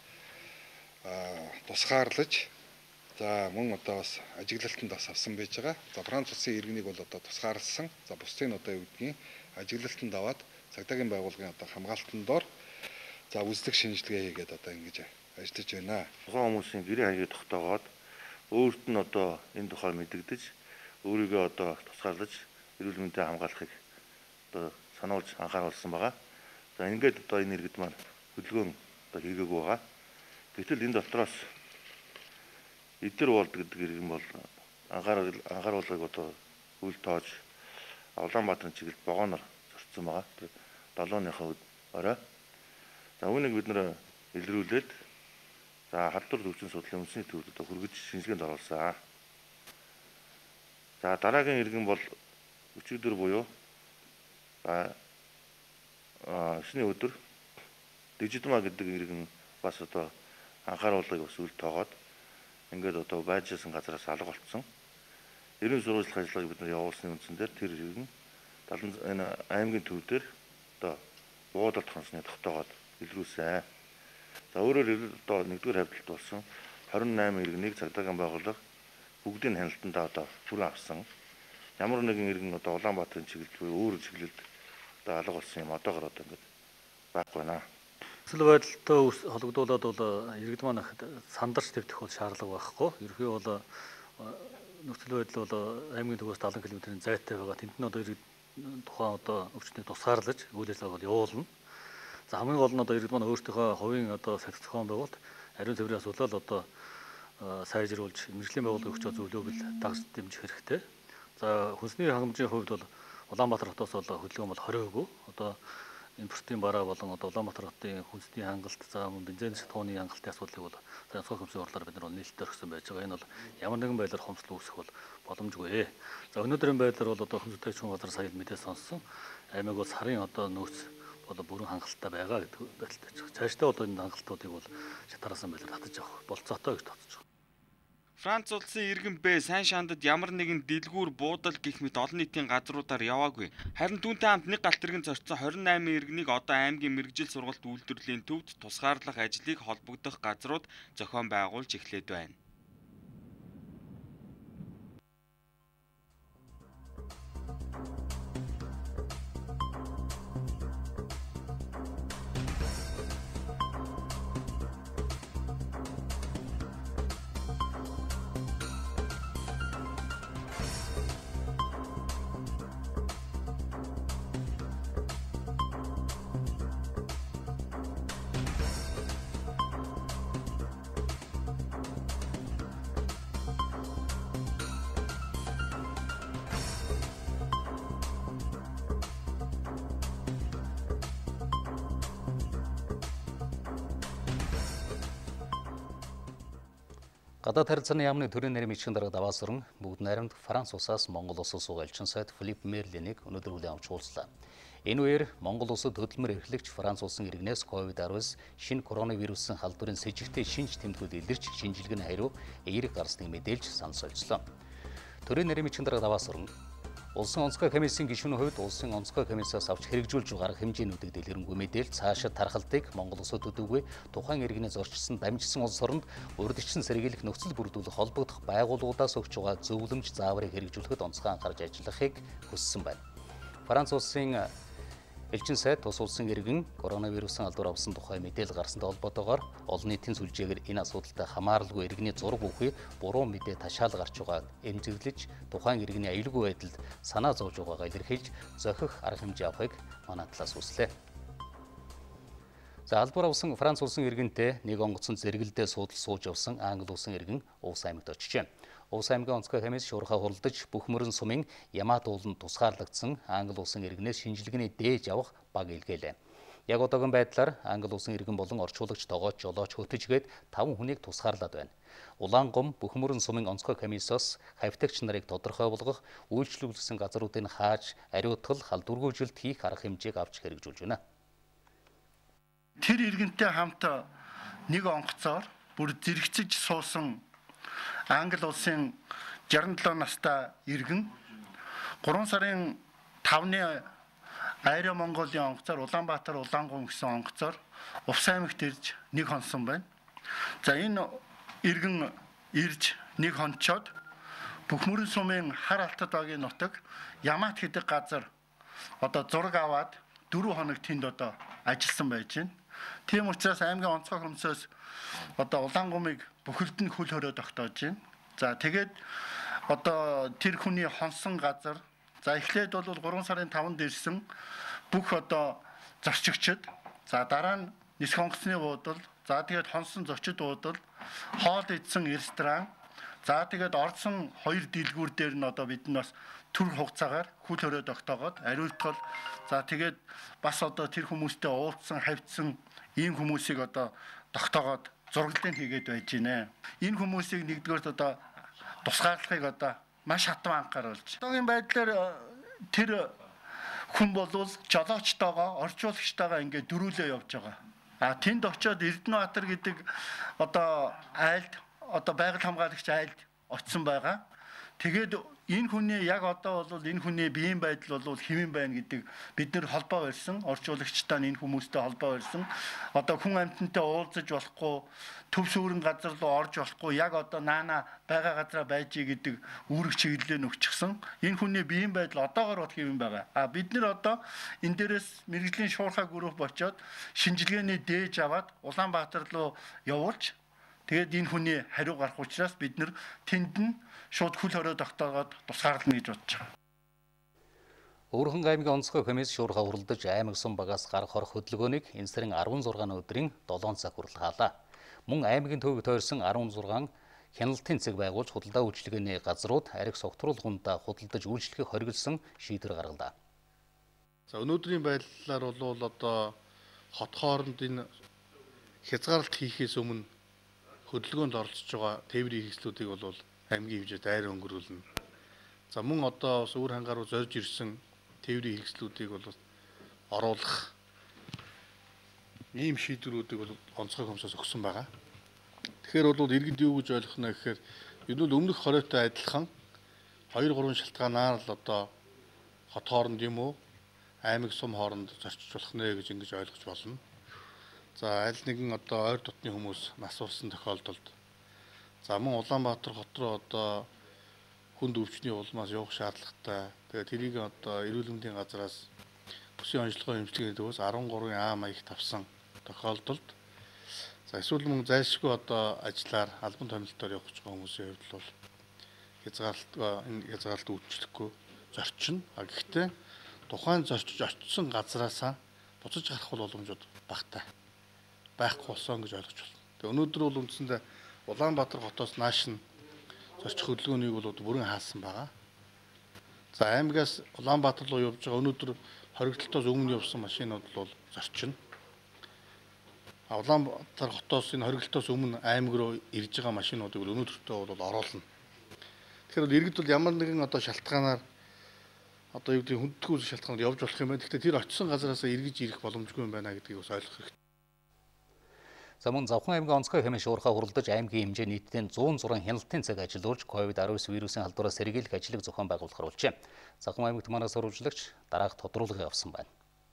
тусгаарлаж за мөн одоо бас ажиглалтанд бас авсан байж байгаа. За Франц улсын иргэнийг бол одоо тусгаарлсан. За бусдыг нь одоо юу гэдгийг ажиглалтанд аваад цагдаагийн байгууллагын одоо хамгаалтанд дор за үзлэг шинжилгээ хийгээд одоо ингэж ажиллаж байна. Тухайн хүмүүсийн гэрээ хаягийг тогтоогоод өөрт нь одоо энэ тухай мэдэгдэж өөрийгөө одоо тусгаарлаж эрүүл мэндэд хамгаалахыг одоо сануулж анхааруулсан байгаа. За ингээд одоо энэ иргэд маань хөдөлгөөн одоо хийгээгүй байгаа. Гэтэл энэ дотроос эдгээр болд гэдэг иргэн бол анхаарал анхааруулгыг одоо үл тоож Улаанбаатарын чиглэлд Богоноор зорчсон байгаа. долооныхоо орой. За үүнийг бид нэр илрүүлээд за халдвар төвчөн судлалын үндэсний төвд одоо хүргэж шинжилгээнд оруулсан. За дараагийн иргэн бол өчигдөр буюу а шний өдөр Дижитма гэдэг иргэн бас одоо анхааруулгыг бас үл тоогоод ингээд одоо байжсэн газараас алга болцсон. Ерөн сурвалжлах ажиллагааг бид нар явуулсны үндсэн дээр тэр иргэн энэ аймгийн төв дээр одоо буудалт хонсны тогтоогоод илрүүлсэн. За өөрөөр хэлбэл одоо нэгдүгээр хавьталт болсон двадцать восемь иргэнийг цагдаагийн байгууллага бүгдийн хяналтандаа одоо бүрэн авсан. Ямар нэгэн иргэн одоо Улаанбаатарын чиглэлд буюу өөр чиглэлд одоо алга болсон юм одоогор одоо ингээд байхгүй байна. Нөхцөл байдалтай холбогдуулаад бол иргэд маань сандарч твдэх бол шаардлага байхгүй. Ерөнхий бол нөхцөл байдал бол аймгийн төвөөс далайн километрийн зайтай байгаа. Тэнд нь одоо иргэд тухайн одоо өвчтөнийг тусгаарлаж үйл ажиллагааг бол явуулна. За хамгийн гол нь одоо иргэд маань өөрсдийнхөө хувийн одоо сахилт зохион байгуулалт ариун цэврийн асуудал одоо сайжруулж мэрэгжлийн байгууллагын хүч зөвлөгөөг дагаж дэмжих хэрэгтэй. За хүнсний хангамжийн хувьд бол Улаанбаатар хотоос бол хөдөлгөөн бол хориггүй. Одоо импортын бараа болон одоо Улаанбаатар хотын хүнсний хангалт, за бензин шатхууны хангалтын асуудлыг бол онцгой комиссийн хурлаар бид нар нээлттэй орхисон байж байгаа. Энэ бол ямар нэгэн байдлаар хомсдол үүсэх бол боломжгүй. За өнөөдрийн байдлаар бол одоо хүнсний төвчөн газар сая мэдээ сонссон. Аймаг бол сарын одоо нөөц бол бүрэн хангалттай байгаа гэдэг байдалтай байж байгаа. Цаашдаа одоо энэ хангалтуудыг бол шатараасан байдлаар татаж авах болцоотой гэж тооцож байгаа. Франц улсын иргэн Б сайн шандад ямар нэгэн дэлгүүр буудал гэх мэт олон нийтийн газруудаар яваагүй. Харин түүнтэй хамт нэг галт тэрэгэн зорчсон двадцать восемь иргэнийг одоо аймгийн мэргэжил сургалт үйлдвэрлэлийн төвд тусгаарлах ажлыг холбогдох газрууд зохион байгуулж эхлээд байна. Гадаад харилцааны яамны төрийн нэрийн бичгийн дарга даваасран бүгд найрамд Франц улсаас Монгол улсад суугаа элчин сайд Филипп Мерлинийг өнөөдөр хүлээн авч уулзлаа. Энэ үеэр Монгол улсад хөдөлмөр эрхлэгч Франц улсын иргэнээс ковид дасараас шинэ коронавирусын халдварын с жигтэй шинж тэмдгүүд илэрч шинжилгээний хариу эерэг гарсныг мэдээлж санал солилцлоо. Төрийн нэрийн бичгийн дарга даваасран Улсын онцгой комиссийн гишүүний хувьд улсын онцгой комиссаас авч хэрэгжүүлж байгаа арга хэмжээнүүдийг дэлгэрэнгүй мэдээлж цаашид тархалтыг Монгол улсад төдийгүй тухайн иргэний зорчилсон дамжсан улс оронд урьдчилан сэргийлэх нөхцөл бүрдүүлэх холбогдох байгууллагуудаас өгч байгаа зөвлөмж зааврыг хэрэгжүүлэхэд онцгой анхаарч ажиллахыг хүссэн байна. Франц улсын элчин сайд тус улсын иргэн коронавирусын алдар авсан тухай мэдээлэл гарсантай холбоотойгоор олон нийтийн сүлжээгээр энэ асуудалтай хамааралгүй иргэний зураг бүхий буруу мэдээ ташаал гарч байгааг эмзэглэж тухайн иргэний аюулгүй байдалд санаа зовж байгаагаа илэрхийлж зохих арга хэмжээ авахыг манай талаас хүслээ. За албар авсан Франц улсын иргэнтэй нэг онгоцон зэрэгэлдээ суудал сууж явсан Англи улсын иргэн Увс аймагт очжээ. Увс аймгийн онцгой комисс шуурхаа хуралдаж бүх мөрөн сумын Ямаат ууланд тусгаарлагдсан Англи улсын иргэнээс шинжилгээний дээж авах баг илгээлээ. Яг одоогийн байдлаар Англи улсын иргэн болон орчуулагч тогооч жолооч хөтөжгээд таван хүнийг тусгаарлаад байна. Улаан гом бүх мөрөн сумын онцгой комиссоос хавьтагч нарыг тодорхой болгох, үйлчлүүлсэн газруудыг хааж, ариутгал, халдваргүйжилт хийх арга хэмжээг авч хэрэгжүүлж байна. Тэр иргэнтэй хамт нэг онгоцоор бүр зэрэгцэж суусан Англи улсын жирэмдэ долоо настай иргэн гурван сарын тавны Айра Монголын онгоцоор Улаанбаатар Улаангум гэсэн онгоцоор Увс аймагт ирж нэг хонсон байна. За энэ иргэн ирж нэг хончоод бүх мөрөн сумын хар алтад багийн нутаг Ямаат гэдэг газар одоо зураг аваад дөрвөн хоног тэнд одоо ажилласан байж байна. Тийм учраас аймгийн онцгой комиссоос одоо Улаангумыг бүхэлд нь хөл хороо тогтоож байна. За тэгээд одоо тэр хүний хонсон газар за эхлээд бол гурван сарын таванд ирсэн бүх одоо зорчигчд за дараа нь нисэх онгоцны буудал за тэгээд хонсон зочид буудал хоол идсэн ресторан за тэгээд орсон хоёр дэлгүүр дээр нь одоо бид нь бас төр хугацаагаар хөл хороо тогтоогоод ариутгал за тэгээд бас одоо тэр хүмүүстэй уулзсан хавьдсан ийм хүмүүсийг одоо тогтоогоод зураглалын хийгээд байж гинэ. Энэ хүмүүсийг нэгдүгээр одоо тусгаарлахыг одоо маш хатан анхааруулж. Одоогийн байдлаар тэр хүн болвол жолоочтойгоо, орчуулагчтойгоо ингээд дөрүүлээ явж байгаа. А тэнд очиод Эрдэнэбаатар гэдэг одоо айлд одоо байгаль хамгаалагч айлд очсон байгаа. Тэгээд энэ хүний яг одоо бол энэ хүний биеийн байдал бол хэвэн байна гэдэг бид нэр холбоо барьсан, орчуулагчтай энэ хүмүүстэй холбоо барьсан. Одоо хүн амьтантай уулзаж болохгүй, төв сүрэн газар руу орж болохгүй, яг одоо наана байгаа газараа байж гэдэг үүрэг чиглэлээ нөгчгсөн. Энэ хүний биеийн байдал одоогоор бол хэвэн байгаа. А бид нэр одоо энэ дээрээс мэрэгжлийн шуурхай групп очиод шинжилгээний дээж аваад Улаанбаатар руу явуулж тэгээд энэ хүний хариу гарах учраас бид нэр тэнд нь шууд хөл хороо тогтоогоод тусгаарлана гэж бодож байгаа. Өвөрхөн аймгийн онцгой комисс шуурхаа хуралдаж аймаг сум багаас гарах орох хөдөлгөөнийг энэ сарын арван зургааны өдрийн долоон цаг хүртэл хаалаа. Мөн аймгийн төвөг тойрсон арван зургаан хяналтын цэг байгуулж худалдаа үйлчилгээний газрууд ариг согтруулгундаа худалдаж үйлчлэхийг хориглосон шийдвэр гаргалаа. За өнөөдрийн байдлаар бол одоо хот хооронд энэ хязгаарлалт хийхээс өмнө хөдөлгөөнд оролцож байгаа тээврийн хэрэгслүүдийг бол аймгийн хэмжээнд айр өнгөрүүлнэ. За мөн одоо бас өөр хангаар руу зорж ирсэн тээврийн хэрэгслүүдийг бол оруулах ийм шийдвэрүүдийг бол онцгой комиссоос өгсөн байгаа. Тэгэхээр бол иргэд юу гэж ойлгох нь гэхээр энэ бол өмнөх хоройтой адилхан хоёр гурван шалтгаанаар л одоо хот хооронд юм уу аймаг сум хооронд зорчиж болох нэ гэж ингэж ойлгож болно. За аль нэгэн одоо ойр дотны хүмүүс нас урсан тохиолдолд за мөн Улаанбаатар хот руу одоо хүнд өвчний улмаас явах шаардлагатай. Тэгээд тэрийг одоо эрүүл мэндийн газраас бүсийн онцлогоо хэмжлэгийн төвөөс арван гурван А маяг тавсан тохиолдолд за эсвэл мөн зайлшгүй одоо ажиллаар албан томилтоор явах гэж байгаа хүмүүсийн хувьд бол хязгаарлалт энэ хязгаарлалт үйлчлэхгүй зорчно. А гэхдээ тухайн зорчиж очсон газраасаа буцаж гарах боломжууд багтай байхгүй болсон гэж ойлгож байна. Тэгээ өнөөдөр бол үндсэндээ Улаанбаатар хотоос нааш нь зорчих хөдөлгөөнийг бол бүрэн хаасан байгаа. За аймагаас Улаанбаатар руу явж байгаа өнөөдөр хоригдлолтоос өмнө явсан машинууд бол зорчно. Улаанбаатар хотоос энэ хориглолтоос өмнө аймаг руу ирж байгаа машинуудыг өнөөдөртөө бол оруулна. Тэгэхээр бол иргэд бол ямар нэгэн одоо шалтгаанаар одоо юу гэдэг хүндэтгүүл шалтгаанаар явж болох юм байна. Гэхдээ тэр очисон газараас эргэж ирэх боломжгүй юм байна гэдгийг бас ойлгох хэрэгтэй. За мөн Завхан аймгийн онцгой хэмээн шуурхай хуралдаж аймгийн хэмжээ нийтдээ зуун зургийн хяналтын цаг ажилуулж ковид десятtoinб вирусын халдвараас сэргийлэх ажлыг зохион байгуулахар болжээ. Завхан аймагт манаас сурвалжлагч дараах тодруулга явсан байна.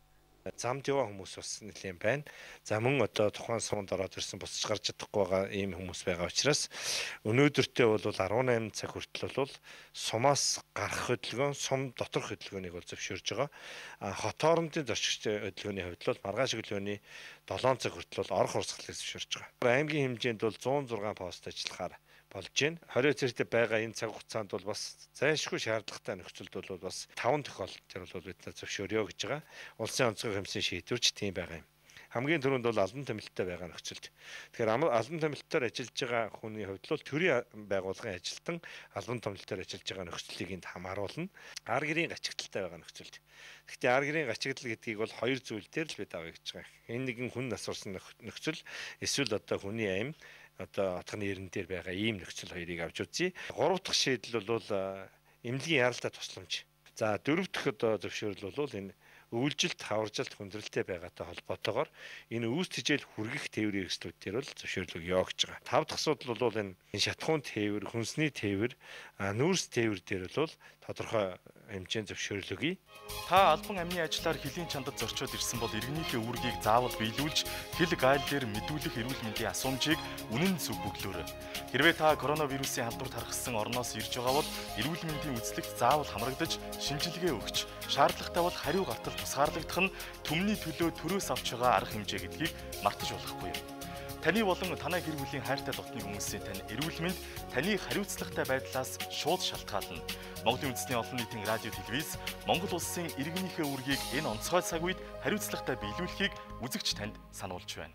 Замд яваа хүмүүс бас нэлээд байна. За мөн одоо тухайн суунд ороод ирсэн босч гарч чадахгүй байгаа ийм хүмүүс байгаа учраас өнөөдөртөө бол арван найман цаг хүртэл бол сумаас гарах хөдөлгөөн, сум доторх хөдөлгөөнийг бол зөвшөөрж байгаа. А хот хоорондын зорчигч хөдөлгөөний хувьд бол маргааш өглөөний долоон цаг хүртэл бол орох урсгалыг зөвшөөрж байгаа. Аймгийн хэмжээнд бол зуун зургаан пост ажиллахаар болж байна. хорин цэрэгт байгаа энэ цаг хугацаанд бол бас зайлшгүй шаардлагатай нөхцөлд бол бас таван тохиолдолд бол бид нар зөвшөөрөө гэж байгаа. Улсын онцгой комиссийн шийдвэрч тийм байгаа юм. Хамгийн түрүүнд бол албан томилттой байгаа нөхцөлд. Тэгэхээр албан томилтоор ажиллаж байгаа хүний хувьд бол төрийн байгууллагын ажилтан албан томилтоор ажиллаж байгаа нөхцөлийг энд хамааруулна. Ар гэрийн гачигдaltaй байгаа нөхцөлд. Гэхдээ ар гэрийн гачигдал гэдгийг бол хоёр зүйл дээр л бид авъя гэж байгаа. Энэ нэгэн хүн насварсан нөхцөл эсвэл одоо хүний аим одоо отгоны эрен дээр байгаа ийм нөхцөл хоёрыг авч үзье. Гурав дахь шийдэл бол эмнэлгийн яралтай тусламж. За дөрөв дэх одоо зөвшөөрөл бол энэ өвөлжилт, хаваржилт, хүндрэлтэй байгаатай холбоотойгоор энэ үүс тэжээл хүргэх тээврийн хэрэгслүүд дээр бол зөвшөөрлөг явагч байгаа. Тав дахь асуудал бол энэ шатхуун тээвэр, хүнсний тээвэр, нүүрс тээвэр дээр бол тодорхой хэмжээнд зөвшөөрлөгий. Та албан амны ажлаар хөлийн чандад зорчоод ирсэн бол иргэнийхээ үүргийг заавал биелүүлж хэл гайл дээр мэдүүлэх эрүүл мэндийн асуумжийг үнэн зөв бөглөөрэй. Хэрвээ та коронавирусын халдварт харгасан орноос ирж байгаа бол эрүүл мэндийн үзлэгт заавал хамрагдаж шинжилгээ өгч шаардлагатай бол хариу гартал тусгаарлагдах нь түмний төлөө төрөөс авч байгаа арга хэмжээ гэдгийг мартаж болохгүй юм. Таны болон танай гэр бүлийн хайртай дотны хүмүүсийн тань эрүүл мэнд таны хариуцлагатай байдлаас шууд шалтгаална. Монголын үндэсний олон нийтийн радио телевиз Монгол улсын иргэнийхээ үүргийг энэ онцгой цаг үед хариуцлагатай биелүүлэхийг үзэгч танд сануулж байна.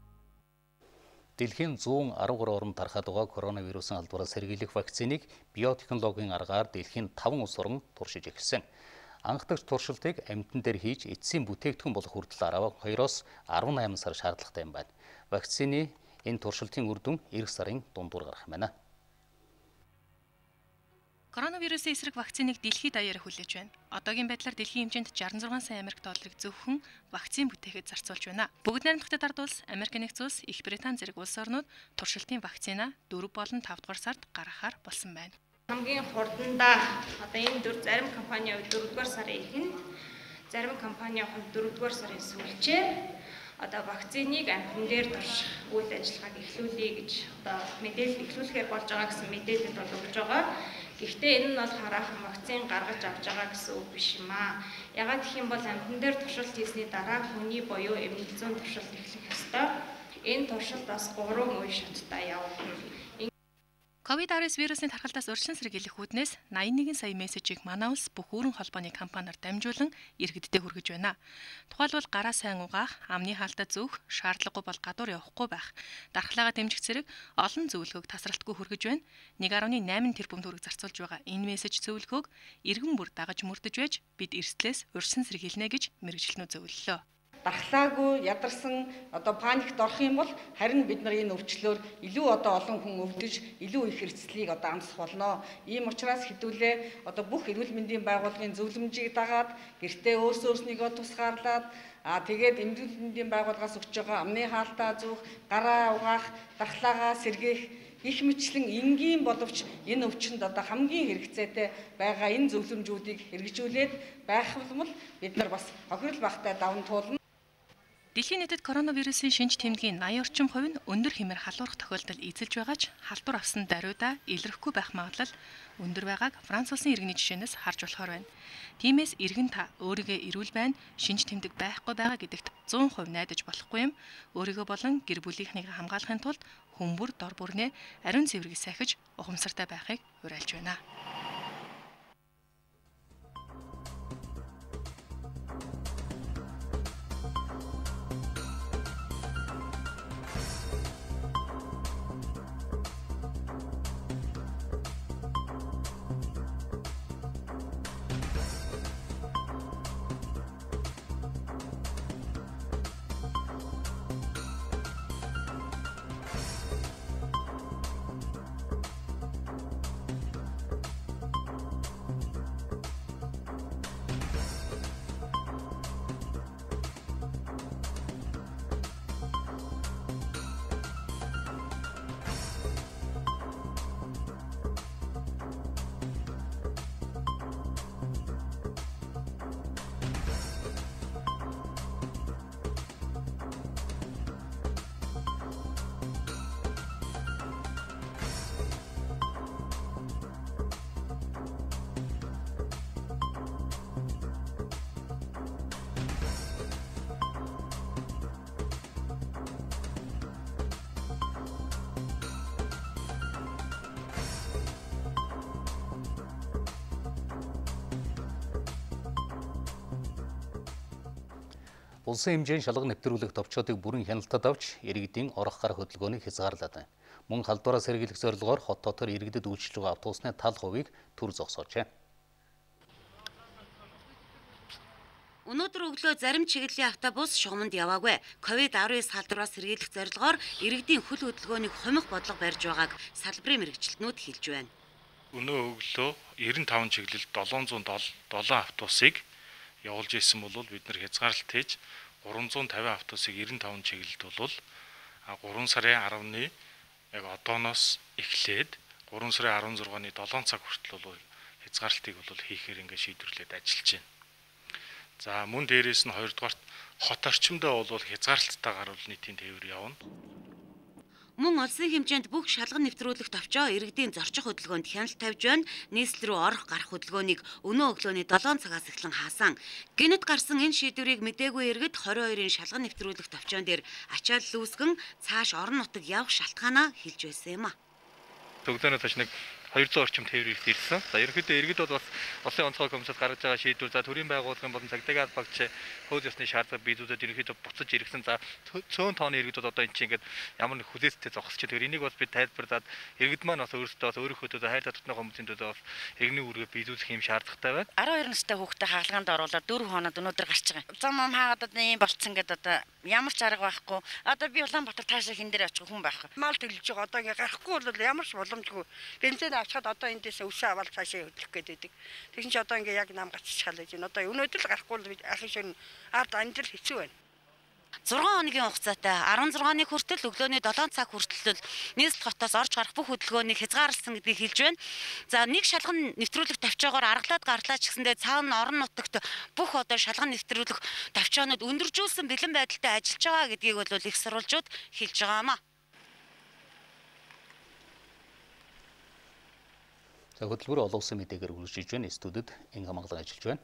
Дэлхийн зуун арван гурван орнд тархаад байгаа коронавирусын халдвараас сэргийлэх вакциныг биотехнологийн аргаар дэлхийн таван улс орн туршиж эхэлсэн. Анх дахь туршилтыг амьтан дээр хийж эцсийн бүтээгдэхүүн болох хүртэл арав хоёроос арван найман сар шаардлагатай юм байна. Вакцины энэ туршилтын үр дүн эх сарын дундуур гарах юм байна. Коронавирусын эсрэг вакциныг дэлхийд даяар хүлээж байна. Одоогийн байдлаар дэлхийн хэмжээнд шестьдесят сix сая Америк долларыг зөвхөн вакцин бүтээхэд зарцуулж байна. Бүгд найрамдахад ард улс, Америк нэгдсэн улс, Их Британь зэрэг улс орнууд туршилтын вакцина дөрөв болон тав дугаар сард гаргахаар болсон байна. Хамгийн хурдандаа одоо энэ дөр зарим компани хувьд дөрөвдүгээр сарын эхэнд, зарим компани хувьд дөрөвдүгээр сарын сүүлчээр одоо вакциныг амьтан дээр турших үйл ажиллагааг эхлүүлэе гэж одоо мэдээлэл эхлүүлэхээр болж байгаа гэсэн мэдээлэл бол өгж байгаа. Гэхдээ энэ нь бол хараахан вакцин гаргаж авч байгаа гэсэн үг биш юм аа. Ягаад гэх юм бол амьтан дээр туршилт хийсний дараа хүний буюу эмнэлэг зүйн туршилт эхлэх ёстой. Энэ туршилт бас гурван үе шаттай явагдана. ковид десятtoinб вирусын тархалтаас урьдчилан сэргийлэх үүднээс найман нэгэн сая мессежийг манай улс бүх өрн холбооны компаниар дамжуулан иргэдэд хүргэж байна. Тухайлбал гараа сайн угаах, амны хаалтаа зөөх, шаардлагагүй бол гадуур явахгүй байх, дархлаагаа дэмжих зэрэг олон зөвлөгөөг тасралтгүй хүргэж байна. нэг нугас найман тэрбум төгрөг зарцуулж байгаа энэ мессеж зөвлөгөөг иргэн бүр дагаж мөрдөж байж бид эрсдлээс урьдчилан сэргийлнэ гэж мэргэжилтнүүд зөвлөлөө. Дархлаагүй ядарсан одоо паникт орох юм бол харин бид нар энэ өвчлөөр илүү одоо олон хүн өвдөж илүү их эрсдлийг одоо амсах болно. Ийм учраас хэдүүлээ одоо бүх эрүүл мэндийн байгууллагын зөвлөмжийг дагаад гэртээ өөрсдөө өөрснийгөө тусгаарлаад аа тэгээд эрүүл мэндийн байгууллагаас өгч байгаа амны хаалтаа зүүх, гараа угаах, дархлаагаа сэргээх их мэтлэн энгийн боловч энэ өвчнөд одоо хамгийн хэрэгцээтэй байгаа энэ зөвлөмжүүдийг хэрэгжүүлээд байх юм бол бид нар бас хохирол багтай даван туулна. Дэлхийн нийтэд коронавирусын шинж тэмдгийн eighty орчим хувь нь өндөр хэмээр халуурах тохиолдол эзэлж байгаа ч халдвар авсан даруйда илэрхгүй байх магадлал өндөр байгааг Франц улсын иргэний жишээнээс харж болохоор байна. Тиймээс иргэн та өөрийгөө эрүүл байна, шинж тэмдэг байхгүй байгаа гэдэгт one hundred percent найдаж болохгүй юм. Өөрийгөө болон гэр бүлийнхнийг хамгаалахын тулд хүмүүр дор бүрнээ ариун цэвэрийг сахиж ухамсартай байхыг уриалж байна. Улсын хэмжээний шалган нэвтрүүлэх товчоодыг бүрэн хяналтад авч иргэдийн орох гар хөдөлгөөнийг хязгаарлаад байна. Мөн халдвараа сэргийлэх зорилгоор хот дотор иргэдэд үйлчлж байгаа автобусны тал хувийг төр зогсоожээ. Өнөөдөр өглөө зарим чиглэлийн автобус шугамд яваагүй. ковид арван девять халдвараа сэргийлэх зорилгоор иргэдийн хөл хөдөлгөөнийг хумих бодлого барьж байгааг салбарын мэрэгчлэтнүүд хэлж байна. Өнөө өглөө девяносто таван чиглэлд долоон зуун долоо автобусыг явуулж исэн бол бид нар хязгаарлалт хийж гурван зуун тавин автобусыг девяносто таван чиглэлд бол гурван сарын арваны яг одооноос эхлээд гурван сарын арван зургааны долоон цаг хүртэл бол хязгаарлалтыг бол хийхээр ингээд шийдвэрлээд ажиллаж байна. За мөн дээрээс нь хоёрдугаарт хот орчимдоо бол хязгаарлалттайгаар бол нийтийн тээвэр явна. Мөн улсын хэмжээнд бүх шалган нэвтрүүлэх товчоо иргэдийн зорчих хөдөлгөөнд хяналт тавьж байна. Нийслэл рүү орох гарах хөдөлгөөнийг өнөө өглөөний долоон цагаас эхлэн хаасан. Гэнэт гарсан энэ шийдвэрийг мэдээгүй иргэд двадцать хоёрын шалган нэвтрүүлэх товчоон дээр ачаалал үүсгэн цааш орон нутаг явах шалтгаанаа хэлж байсан юм а. Өглөөнөөс хойш нэг хоёрдугаар орчим тээвэр ирсэн. За ерөнхийдөө иргэд бол бас Улсын онцгой комиссад гаргаж байгаа шийдвэр за төрийн байгууллагын болон цагдаагийн албагч хууль ёсны шаардлага биелүүлээд ерөнхийдөө буцаж иргсэн. За цөөн тооны иргэд бол одоо энэ чинь ингээд ямар нэг хүлээстэй зогсож байгаа. Энийг бас бид тайлбарлаад иргэд маань бас өөрсдөө бас өөрийнхөө төлөө хайр татварны хүмүүсийн төлөө бас иргэний үүргээ биелүүлэх юм шаардлагатай байна. арван хоёр настай хүүхдээ хаалгаанд оруулаад дөрвөн хоноод өнөөдөр гарч байгаа. Зам ам хаагаад одоо ийм болцсон гэдэг одоо ямар ч арга байхгүй. Одоо би Улаанбаатар таашаа хин дээр очих хүн байхгүй. Мал төлж байгаа одоо ингээд гарахгүй бол ямар ч боломжгүй. Бензин авчихад одоо эндээс өсөө аваад цаашаа хөдлөх гээд байдаг. Тэгсэн чи одоо ингээ яг нам гацчихал байж байна. Одоо өнөөдөр л гарахгүй л ахын шин ард амжил хэцүү байна. зургаан хоногийн хугацаатай арван зургааны хүртэл өглөөний долоон цаг хүртэл нийслэл хотоос орж гарах бүх хөдөлгөөнийг хязгаарласан гэдгийг хэлж байна. За нэг шалган нэвтрүүлэх товчоогоор аргалаад гарлаач гэсэндээ цаана орон нутагт бүх одоо шалган нэвтрүүлэх товчоонууд өндөржүүлсэн бэлэн байдалтай ажиллаж байгаа гэдгийг бол их сурвалжууд хэлж байгаа юм а. За хөтөлбөр олон улсын мэдээгээр үргэлжлэж байна. Студид Инга Мангалан ажиллаж байна.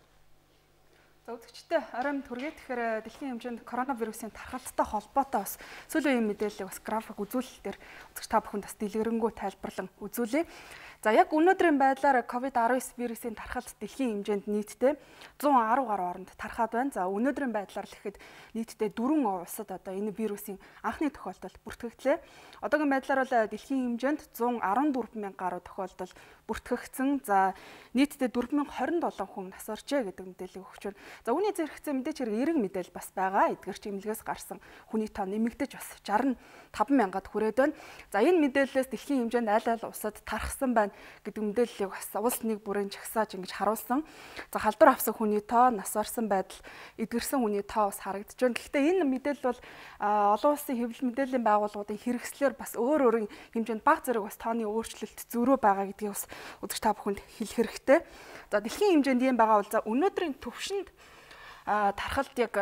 За үзэгчдээ оройн түргээ тэгэхээр дэлхийн хэмжээнд коронавирусын тархалттай холбоотой бас сүүлийн мэдээллийг бас график үзүүлэлтээр үзэгч та бүхэнд бас дэлгэрэнгүй тайлбарлан үзүүлье. За яг өнөөдрийн байдлаар ковид арван девять вирусын тархалт дэлхийн хэмжээнд нийтдээ зуун арав гаруй оронд тархаад байна. За өнөөдрийн байдлаар л ихэд нийтдээ дөрвөн улсад одоо энэ вирусын анхны тохиолдол бүртгэгдлээ. Одоогийн байдлаар бол дэлхийн хэмжээнд зуун арван дөрвөн мянган гаруй тохиолдол бүртгэгдсэн. За нийтдээ дөрвөн мянган хорин долоо хүн нас оржээ гэдэг мэдээлэл өгч байна. За үүний зэрэгцээ мэдээч хэрэг эерэг мэдээлэл бас байгаа. Эдгээр чимлэгээс гарсан хүний тоо нэмэгдэж бас шарна таван мянгад хүрээд байна. За энэ мэдээллээс дэлхийн хэмжээнд аль аль улсад тархсан байна гэдэг мэдээллийг бас улс нэг бүрийн жагсааж ингэж харуулсан. За халдвар авсан хүний тоо, нас орсон байдал, эдгэрсэн хүний тоо бас харагдаж байна. Гэхдээ энэ мэдээлэл бол олон улсын хэвлэл мэдээллийн байгууллагуудын хэрэгслээр бас өөр өөрийн хэмжээнд бага зэрэг бас тооны өөрчлөлт зөрүү байгаа гэдгийг бас үзэгч та бүхэнд хэлэх хэрэгтэй. За дэлхийн хэмжээнд ийм байгаа бол за өнөөдрийн төвшөнд тархалт яг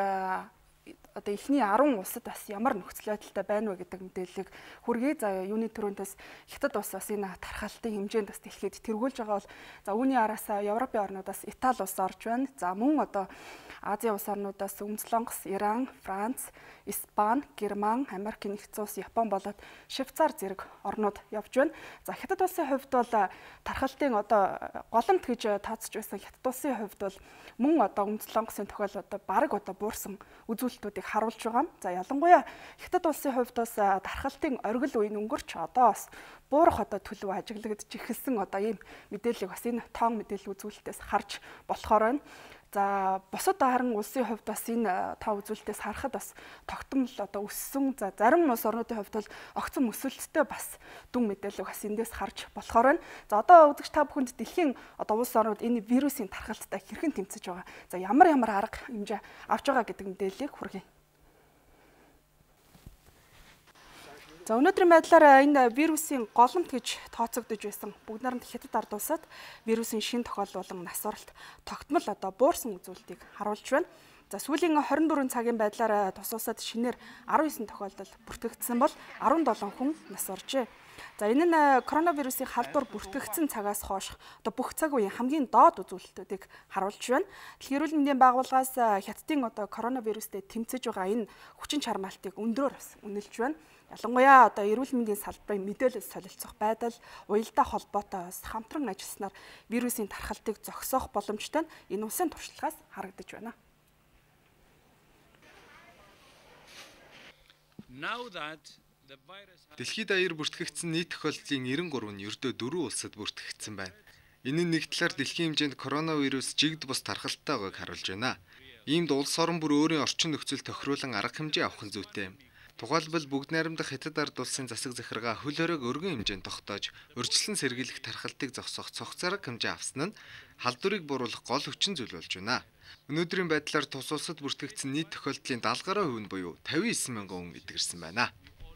одоо эхний арван улсад бас ямар нөхцөл байдалтай байна вэ гэдэг мэдээллийг хүргэе. За юуны төрөндөөс Хятад улс бас энэ тархалтын хэмжээнд бас дэлхийд тэргүүлж байгаа бол за үүний араас Европын орнуудаас Итали улс орж байна. За мөн одоо Азийн улс орнуудаас Өмнөдлөнгос, Иран, Франц, Испани, Герман, Америкийн нэгдсэн улс, Япон болоод Швейцар зэрэг орнууд явж байна. За Хятад улсын хувьд бол тархалтын одоо голомт гэж тооцож байсан Хятад улсын хувьд бол мөн одоо Өмнөдлөнгосын тохиол одоо бараг одоо буурсан үзүүлэлтүүдийг харуулж байгаа. За ялангуяа Хятад улсын хувьд бас тархалтын оргил үеийн өнгөрч одоо бас буурах одоо төлөв ажиглагдж эхэлсэн одоо ийм мэдээллийг бас энэ тоон мэдээлэл үзүүлэлтээс харж болохоор байна. За бусад харин улсын хувьд бас энэ тоо үзүүлэлтээс харахад бас тогтмол одоо өссөн. За зарим улс орнуудын хувьд бол огцон өсөлттэй бас дүн мэдээлэл бас эндээс харж болохоор байна. За одоо үзэгч та бүхэнд дэлхийн одоо улс орнууд энэ вирусын тархалттай хэрхэн тэмцэж байгаа. За ямар ямар арга хэмжээ авч байгаа гэдэг мэдээллийг хүргэе. За өнөөдрийн байдлаар энэ вирусын голомт гэж тооцогдож байсан бүгд нарант Хятад ард улсад вирусын шин тохиол болон нас оролт тогтмол одоо буурсан үзүүлэлтийг харуулж байна. За сүүлийн хорин дөрвөн цагийн байдлаар тус улсад шинээр арван девять тохиолдол бүртгэгдсэн бол арван долоо хүн нас оржээ. За энэ нь коронавирусын халдвар бүртгэгдсэн цагаас хойш одоо бүх цаг үеийн хамгийн доод үзүүлэлтүүдийг харуулж байна. Дэлхийн эрүүл мэндийн байгууллагаас Хятадын одоо коронавирустэй тэмцэж байгаа энэ хүчин чармаалтыг өндрөөр бас үнэлж байна. Ялангуяа одоо эрүүл мэндийн салбарын мэдээлэл солилцох байдал, уялдаа холбоотой хамтран ажилласнаар вирусын тархалтыг зогсоох боломжтой нь энэ улсын туршлагаас харагдаж байна. Дэлхийд даяар бүртгэгдсэн нийт тохиолдлын нэрэн гурав нь ердөө дөрвөн улсад бүртгэгдсэн байна. Энэ нь нэг талаар дэлхийн хэмжээнд коронавирус жигд бус тархалтай байгааг харуулж байна. Иймд улс орон бүр өөрийн орчин нөхцөл тохируулан арга хэмжээ авах нь зүйтэй. Тухайлбал бүгд найрамдах Хятад ард улсын засаг захиргаа хөл хориг өргөн хэмжээнд тогтоож, урьдчилан сэргийлэх тархалтыг зогсоох цогц зараг хэмжээ авсан нь халдварыг бууруулах гол хүчин зүйл болж байна. Өнөөдрийн байдлаар тус улсад бүртгэгдсэн нийт тохиолдлын даалга гаруй хувь нь буюу тавин эсрэг мянган хүн эдгэрсэн байна.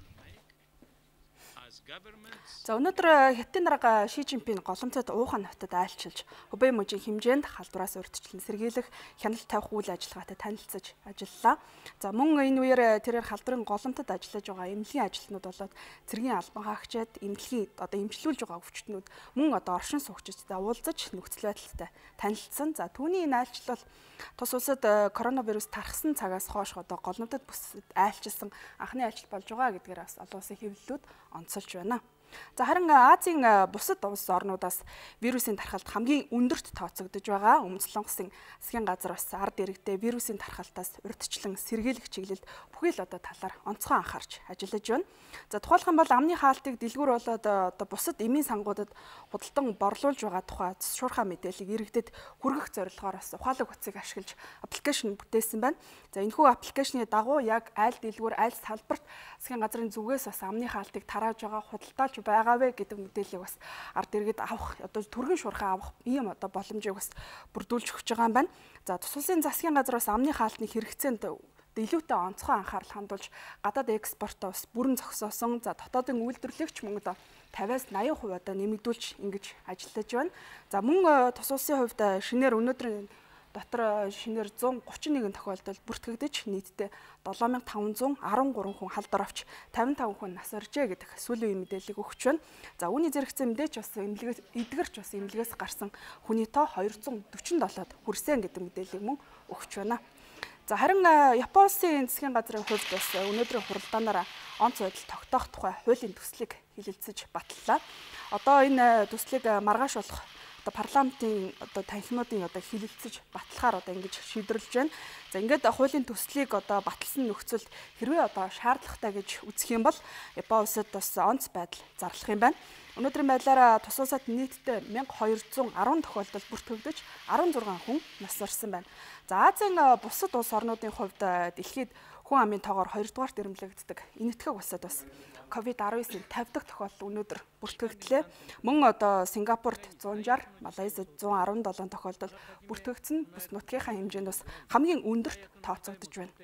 За өнөөдөр Хятадын дарга Ши Жинпин голомцод уухан хотод айлчилж, Хубэй мужийн хэмжээнд халдвараас урьдчилан сэргийлэх, хяналт тавих үйл ажиллагаатай танилцаж ажиллалаа. За мөн энэ үеэр тэрээр халдварын голомтод ажиллаж байгаа эмнэлгийн ажилтнууд болоод цэргийн албан хаагчид, эмнэлгийн одоо эмчлүүлж байгаа өвчтнүүд мөн одоо оршин суугчдтай уулзаж нөхцөл байдалтай танилцсан. За түүний энэ айлчлал тус улсад коронавирус тархсан цагаас хойш одоо голомтод бүсэд айлчилсан анхны айлчлал болж байгаа гэдгээр бас олон улсын хэвлэлүүд онцолж байна. За харин Азийн бусад улс орнуудаас вирусын тархалт хамгийн өндөрт тооцогдож байгаа. Өмнөд Солонгосын засгийн газар бас ард иргэдээ вирусын тархалтаас урьдчилан сэргийлэх чиглэлд бүхий л одоо талаар онцгой анхаарч ажиллаж байна. За тухайлх юм бол амны хаалтыг дэлгүүр болоод одоо бусад эмийн сангуудад худалдан борлуулж байгаа тухай шуурхай мэдээллийг иргэдэд хүргэх зорилгоор бас ухаалаг утсыг ашиглаж аппликейшн бүтээсэн байна. За энэхүү аппликейшны дагуу яг аль дэлгүүр аль салбарт засгийн газрын зүгээс бас амны хаалтыг тарааж байгаа худалдаалж байгаа вэ гэдэг мэдээллийг бас ард иргэд авах одоо түргэн шуурхай авах ийм одоо боломжийг бас бүрдүүлж өгч байгаа юм байна. За тус улсын засгийн газар бас амны хаалтны хэрэгцээнд илүүтэй онцгой анхаарал хандуулж гадаад экспортоо бас бүрэн зогсоосон. За дотоодын үйлдвэрлэгч мөн одоо тавиас восемьдесят хувь одоо нэмэгдүүлж ингэж ажиллаж байна. За мөн тус улсын хувьд шинээр өнөөдрийн дотор шинээр зуун гучин нэгэн тохиолдол бүртгэгдэж нийтдээ долоо мянга таван зуун арван гурван хүн халдвар авч тавин таван хүн нас оржээ гэдэг сүүлийн мэдээллийг өгч байна. За үүний зэрэгцээ мэдээж бас эмнэлгээс эдгэрч бас эмнэлгээс гарсан хүний тоо хоёр зуун дөрвөн долоод хүрсэн гэдэг мэдээллийг мөн өгч байна. За харин Японы улсын засгийн газрын хувьд бас өнөөдрийн хуралдаанаар онц байдал тогтоох тухай хуулийн төслийг хэлэлцэж батллаа. Одоо энэ төслийг маргааш болох одоо парламентын одоо танхимуудын одоо хилэлцэж батлахаар одоо ингэж шийдвэрлэж байна. За ингээд хуулийн төслийг одоо баталсан нөхцөл хэрвээ одоо шаардлагатай гэж үзэх юм бол Японы улсад бас онц байдал зарлах юм байна. Өнөөдрийн байдлаараа тус улсад нийтдээ мянга хоёр зуун арван тохиолдол бүртгэгдэж арван зургаан хүн нас орсон байна. За Азийн бусад улс орнуудын хувьд дэлхийд хүн амын тоогоор хоёрдугаарт ирэмлэгддэг энэтхэг улсад бас ковид арван девятын тавьдаг тохиолдол өнөөдөр бүртгэгдлээ. Мөн одоо Сингапурт зуун шарх, Малайзид зуун арван долоо тохиолдол бүртгэгдсэн. Бүс нутгийнхаа хэмжээнд бас хамгийн өндөрт тооцогдож байна.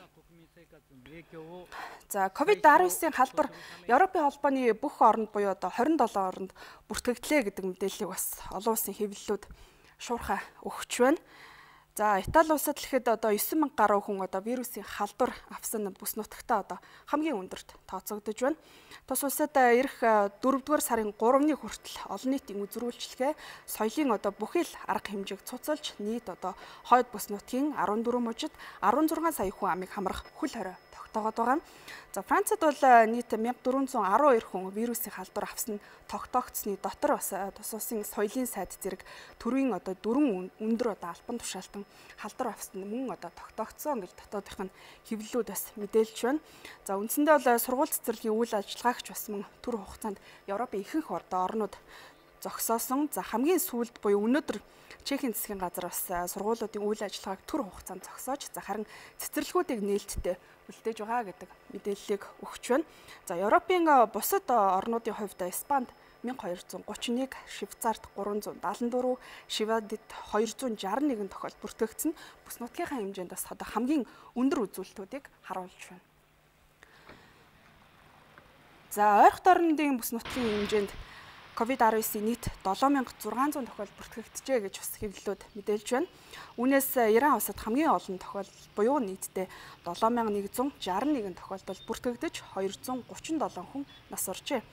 За ковид арван девятын халдвар Европын холбооны бүх орнд буюу одоо хорин долоо орнд бүртгэгдлээ гэдэг мэдээллийг бас олон улсын хэвлэлүүд шуурхай өгч байна. За Итали улсад л ихэд одоо девять мянга гаруй хүн одоо вирусын халдвар авсан бүс нутагтаа одоо хамгийн өндөрт тооцогдож байна. Тус улсад ирэх дөрөвдүгээр сарын гуравны хүртэл олон нийтийн үзрүүлжлэгээ соёлын одоо бүхий л арга хэмжээг цуцалж нийт одоо хойд бүс нутгийн арван дөрвөн мужид арван зургаан сая хүн амыг хамрах хөл хорой тогтоогод байгаа. За Францад бол нийт мянга дөрвөн зуун арван хоёр хүн вирусын халдвар авсан тогтоогдсны дотор бас тус улсын соёлын сайд зэрэг төрийн одоо дөрвөн өндөр одоо албан тушаалтан халдвар авсан мөн одоо тогтоогдсон гэж дотоодынх нь хэвлэлүүд бас мэдээлж байна. За үндсэндээ бол сургууль цэцэрлэгийн үйл ажиллагаач бас мөн төр хугацаанд Европын ихэнх орнууд зогсоосон. За хамгийн сүүлд буюу өнөөдөр Чехийн засгийн газар бас сургуулиудын үйл ажиллагааг төр хугацаанд зогсоож за харин цэцэрлэгүүдийг нээлттэй үлдээж байгаа гэдэг мэдээллийг өгч байна. За Европын бусад орнуудын хувьд Испанд мянга хоёр зуун гучин нэг, Швейцарт гурван зуун даатан дөрвөн, Шведид хоёр зуун шарх нэгэн тохиолдол бүртгэгдсэн. Бүс нутгийнхаа хэмжээнд бас одоо хамгийн өндөр үзүүлэлтүүдийг харуулж байна. За ойрхон орнуудын бүс нутгийн хэмжээнд ковид арван девятын нийт долоо мянга зургаан зуун тохиолдол бүртгэгджээ гэж бас хэвлэлүүд мэдээлж байна. Үүнээс Иран улсад хамгийн олон тохиолдол буюу нийтдээ долоо мянга нэг зуун шарх нэгэн тохиолдол бүртгэгдэж хоёр зуун гучин долоо хүн нас оржээ.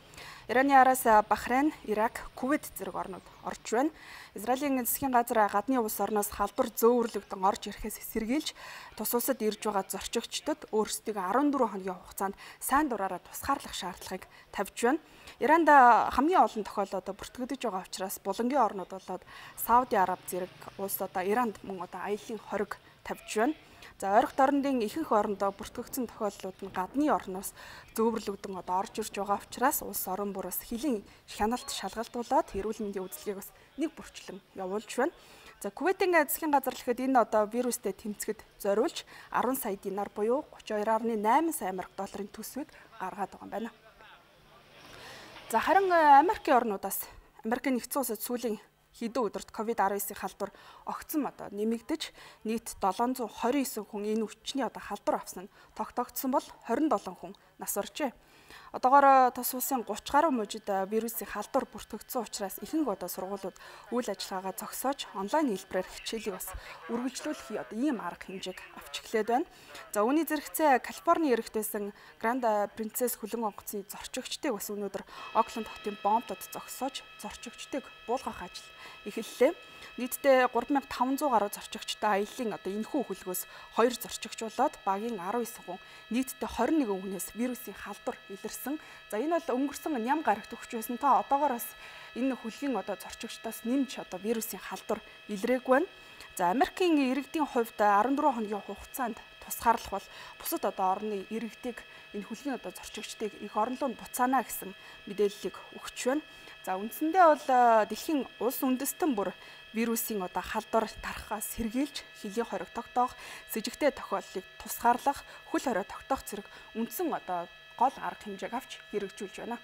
Ираны араас Бахрейн, Ирак, Кувейт зэрэг орнууд орж байна. Израилийн засгийн газар гадны улс орноос халдвар зөөвөрлөгдөн орж ирэхээс сэргийлж тус улсад ирж байгаа зорчигчдод өөрсдөө арван дөрвөн хоногийн хугацаанд сайн дураараа тусгаарлах шаардлагыг тавьж байна. Иранд хамгийн олон тохиолдол одоо бүртгэгдэж байгаа учраас булангийн орнууд болоод Сауди Араб зэрэг улс одоо Иранд мөн одоо аяллаа хориг тавьж байна. За ойрхон орнын ихэнх орондоо бүртгэгдсэн тохиолдлууд нь гадны орноос зөөвөрлөгдөн одоо орж ирж байгаа учраас улс орон бүр бас хилийн хяналт шалгалтуулаад эрүүл мэндийн үзлэгийг бас нэг бүрчлэн явуулж байна. За Кувейтийн засгийн газар л ихэд энэ одоо вирустэй тэмцэхэд зориулж арван сая динар буюу гурван хоёр нугас найман сая америк долларын төсвийг гаргаад байгаа юм байна. За харин Америкийн орнуудаас Америкийн нэгдсэн улсад сүүлийн хэдэн өдөрт ковид арван девятын халдвар огцон одоо нэмэгдэж нийт долоон зуун хорин девять хүн энэ хүчний одоо халдвар авсан нь тогтоогдсон бол хорин долоон хүн нас оржээ. Одоогоор тус улсын гурван гаруй мужид вирусын халдвар бүртгэгдсэн учраас ихэнх одоо сургуулиуд үйл ажиллагаагаа зогсоож онлайн хэлбэрээр хичээлийг бас үргэлжлүүлэх одоо ийм арга хэмжээг авч эхлээд байна. За үүний зэрэгцээ Калифорни эрэгтэйсэн Гранд Принцесс хөлөн онгоцны зорчигчдыг бас өнөөдөр Окленд хотын бомбдод зогсоож зорчигчдыг буулгах ажил эхэллээ. Нийтдээ гурван мянган таван зуун гаруй зорчигчтой аяллаа одоо энэхүү хөлгөөс хоёр зорчигч болоод багийн арван девять хүн нийтдээ хорин нэгэн хүнээс вирусын халдвар илэрсэн. За энэ бол өнгөрсөн ням гарагт өгч байсан. Та одоогоороос энэ хөлгийн одоо зорчигчдоос нэмж одоо вирусын халдвар илрээгүй байна. За Америкийн иргэдийн хувьд арван дөрвөн хоногийн хугацаанд тусгаарлах бол бусад одоо орны иргэдийг энэ хөлгийн одоо зорчигчдыг их оронлоонд буцаана гэсэн мэдээллийг өгч байна. За үндсэндээ бол дэлхийн улс үндэстэн бүр вирусын одоо халдвар тархахаас сэргийлж хилийн хориг тогтоох, с сэжигтэй тохиолдлыг тусгаарлах, хөл хорой тогтоох зэрэг үндсэн одоо гол арга хэмжээг авч хэрэгжүүлж байна.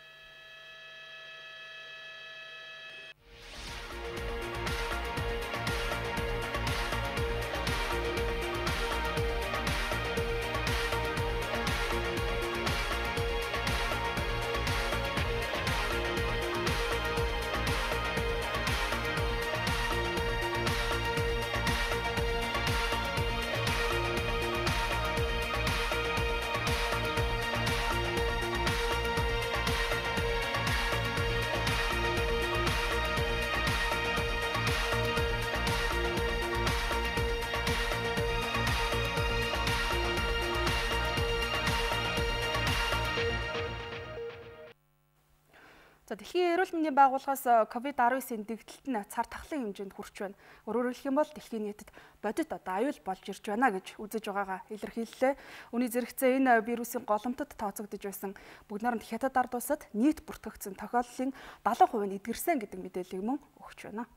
За дэлхийн эрүүл мэндийн байгууллагаас ковид арван девятын дэгдэлт нь цар тахлын хэмжээнд хүрч байна. Өөрөөр хэлэх юм бол дэлхийн нийтэд бодит одоо аюул болж ирж байна гэж үзэж байгаагаа илэрхийллээ. Үүний зэрэгцээ энэ вирусын голомтод тооцогдож байсан бүгд найрамд хятад ард улсад нийт бүртгэгдсэн тохиолдлын далайн хувийг эдгэрсэн гэдэг мэдээллийг мөн өгч байна.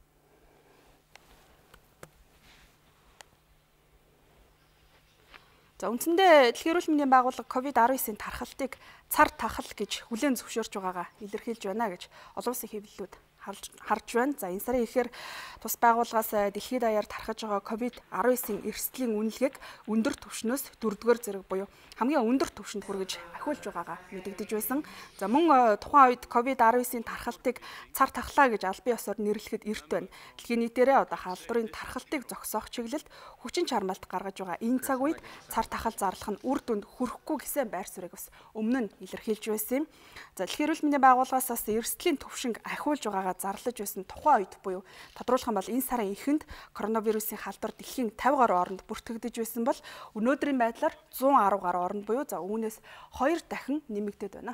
За үндсэндээ дэлхийн эрүүл мэндийн байгууллага ковид арван девятын тархалтыг цар тахал гэж хүлээн зөвшөөрч байгаагаа илэрхийлж байна гэж олон улсын хэвлэлүүд харж байна. За энэ сарын эхээр тус байгууллагаас дэлхийд даяар тархаж байгаа ковид арван девятын эрсдлийн үнэлгээг өндөр түвшнөөс дөрөвдүгээр зэрэг буюу хамгийн өндөр түвшинд хүргэж ахиулж байгаагаа мэдэгдэж байсан. За мөн тухайн үед ковид арван девятын тархалтыг цар тахлаа гэж аль бие ёсоор нэрлэхэд эрт байна. Дэлхийн нийтээрээ одоо халдварын тархалтыг зогсоох чиглэлд хүчин чармаалт гаргаж байгаа энэ цаг үед цар тахал зарлах нь үр дүнд хүрэхгүй гэсэн байр суурийг бас өмнө нь илэрхийлж байсан юм. За дэлхийн эрүүл мэндийн байгууллагаас бас эрсдлийн түвшинг ахиулж байгаагаа зарлаж байсан тухайн үед буюу тодруулах юм бол энэ сарын эхэнд коронавирусын халдвар дэлхийн тавин гаруй оронд бүртгэгдэж байсан бол өнөөдрийн байдлаар зуун арван гаруй оронд буюу за үүнээс хоёр дахин нэмэгдээд байна.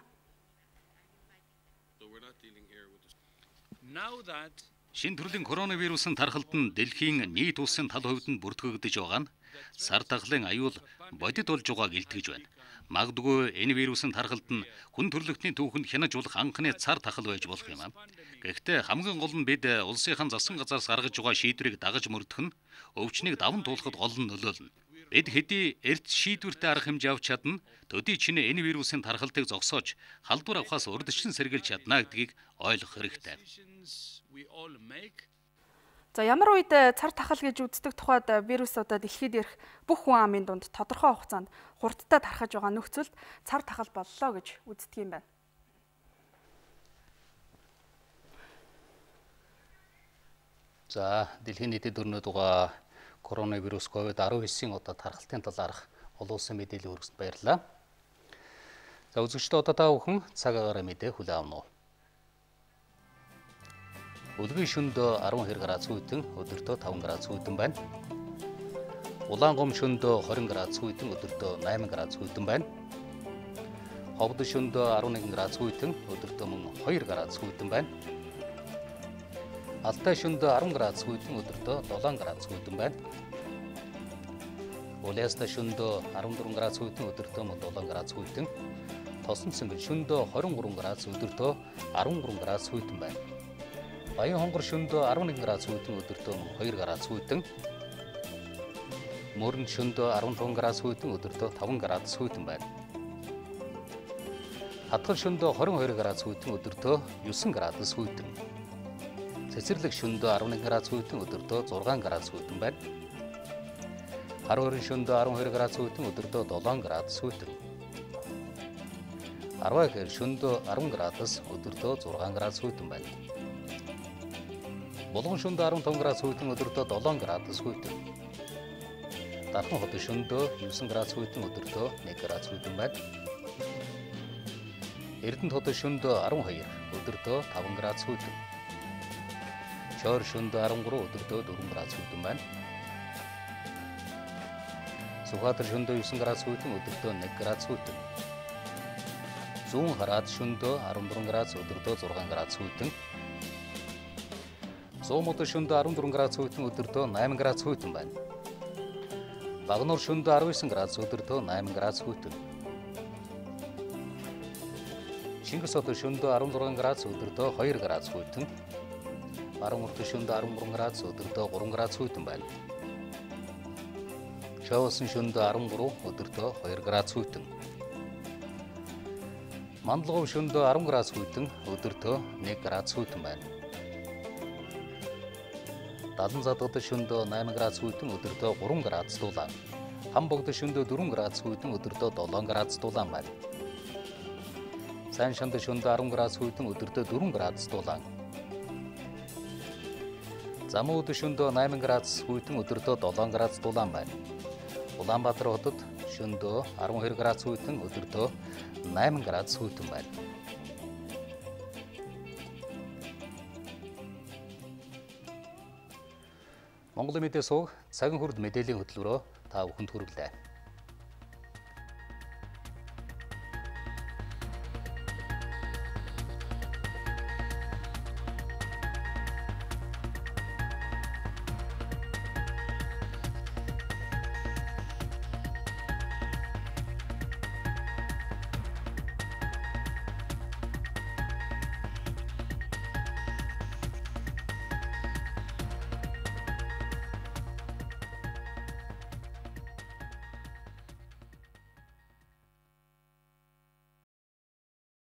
Шинэ төрлийн коронавирусын тархалт нь дэлхийн нийт улсын тал хувьд нь бүртгэгдэж байгаа нь сар тахлын аюул бодит болж байгааг илтгэж байна. Магадгүй энэ вирусын тархалт нь хүн төрөлхтний түүхэнд хянаж болох анхны цар тахал байж болох юм аа. Гэхдээ хамгийн гол нь бид улсынхан засан газраас гаргаж байгаа шийдвэрийг дагаж мөрдөх нь өвчнийг даван туулахад гол нь нөлөөлнө. Бид хэдий эрт шийдвэртэй арга хэмжээ авч чадна, төдий чинь энэ вирусын тархалтыг зогсоож халдвар авахаас урьдчилан сэргийлж чадна гэдгийг ойлгох хэрэгтэй. За ямар үед цар тахал гэж үздэг тухайд вирус одоо дэлхийд ирэх бүх хүн амын дунд тодорхой хугацаанд хурдтай тархаж байгаа нөхцөлд цар тахал боллоо гэж үздэг юм байна. За дэлхийн нийтэд өрнөд байгаа коронавирус ковид арван девятын одоо тархалтын талаарх олон улсын мэдээлэл хүргэсэнд баярлалаа. За үзэгчдээ одоо та бүхэн цаг агаараа мэдээ хүлээн авна уу? Өдгөө шөндөө арван хоёр градус хүйтэн өдөртөө таван градус хүйтэн байна. Улаангом шөндөө хорин градус хүйтэн өдөртөө найман градус хүйтэн байна. Ховд шөндөө арван нэгэн градус хүйтэн өдөртөө мөн хоёр градус хүйтэн байна. Алтай шөндөө арван градус хүйтэн өдөртөө долоон градус хүйтэн байна. Улаастай шөндөө арван дөрвөн градус хүйтэн өдөртөө мөн долоон градус хүйтэн. Тосон цэнгэл шөндөө хорин гурван градус өдөртөө арван гурван градус хүйтэн байна. Баян хонгор шөндөө арван нэгэн градус хүйтэн өдөртөө хоёр градус хүйтэн. Мөрөнд шөндөө арван таван градус хүйтэн өдөртөө таван градус хүйтэн байна. Хатгал шөндөө хорин хоёр градус хүйтэн өдөртөө девять градус хүйтэн. Цэцэрлэг шөндөө арван нэгэн градус хүйтэн өдөртөө зургаан градус хүйтэн байна. Хар өрн шөндөө арван хоёр градус хүйтэн өдөртөө долоон градус хүйтэн. Арваа хэр шөндөө арван градус өдөртөө зургаан градус хүйтэн байна. Булган шөндөө арван таван градус хүйтэн өдөртөө долоон градус хүйтэн. Дархан хот шөндөө девять градус хүйтэн өдөртөө нэг градус хүйтэн байна. Эрдэнэт хот шөндөө арван хоёр өдөртөө таван градус хүйтэн. Чойр шөндөө арван гурван өдөртөө дөрвөн градус хүйтэн байна. Сүхбаатар шөндөө девять градус хүйтэн өдөртөө нэг градус хүйтэн. Зүүн хараад шөндөө арван дөрвөн градус өдөртөө зургаан градус хүйтэн. Зуумод шөндөө арван дөрвөн градус хүйтэн өдөртөө найман градус хүйтэн байна. Багнуур шөндөө арван девять градус өдөртөө найман градус хүйтэн. Шингэс хот шөндөө арван зургаан градус өдөртөө хоёр градус хүйтэн. Баруун урд шөндөө арван гурван градус өдөртөө гурван градус хүйтэн байна. Шавсан шөндөө арван гурван өдөртөө хоёр градус хүйтэн. Мандлгов шөндөө арван градус хүйтэн өдөртөө нэг градус хүйтэн байна. Далан задгад шөндөө найман градус хүйтэн өдөртөө гурван градус дулаан. Хамбогд шөндөө дөрвөн градус хүйтэн өдөртөө долоон градус дулаан байна. Сайн шанд шөндөө арван градус хүйтэн өдөртөө дөрвөн градус дулаан. Замууд шөндөө найман градус хүйтэн өдөртөө долоон градус дулаан байна. Улаанбаатар хотод шөндөө арван хоёр градус хүйтэн өдөртөө найман градус хүйтэн байна. Монголын мэдээ сууг цагийн хүрд мэдээллийн хөтөлбөрөөр та бүхэнд хүргэлээ.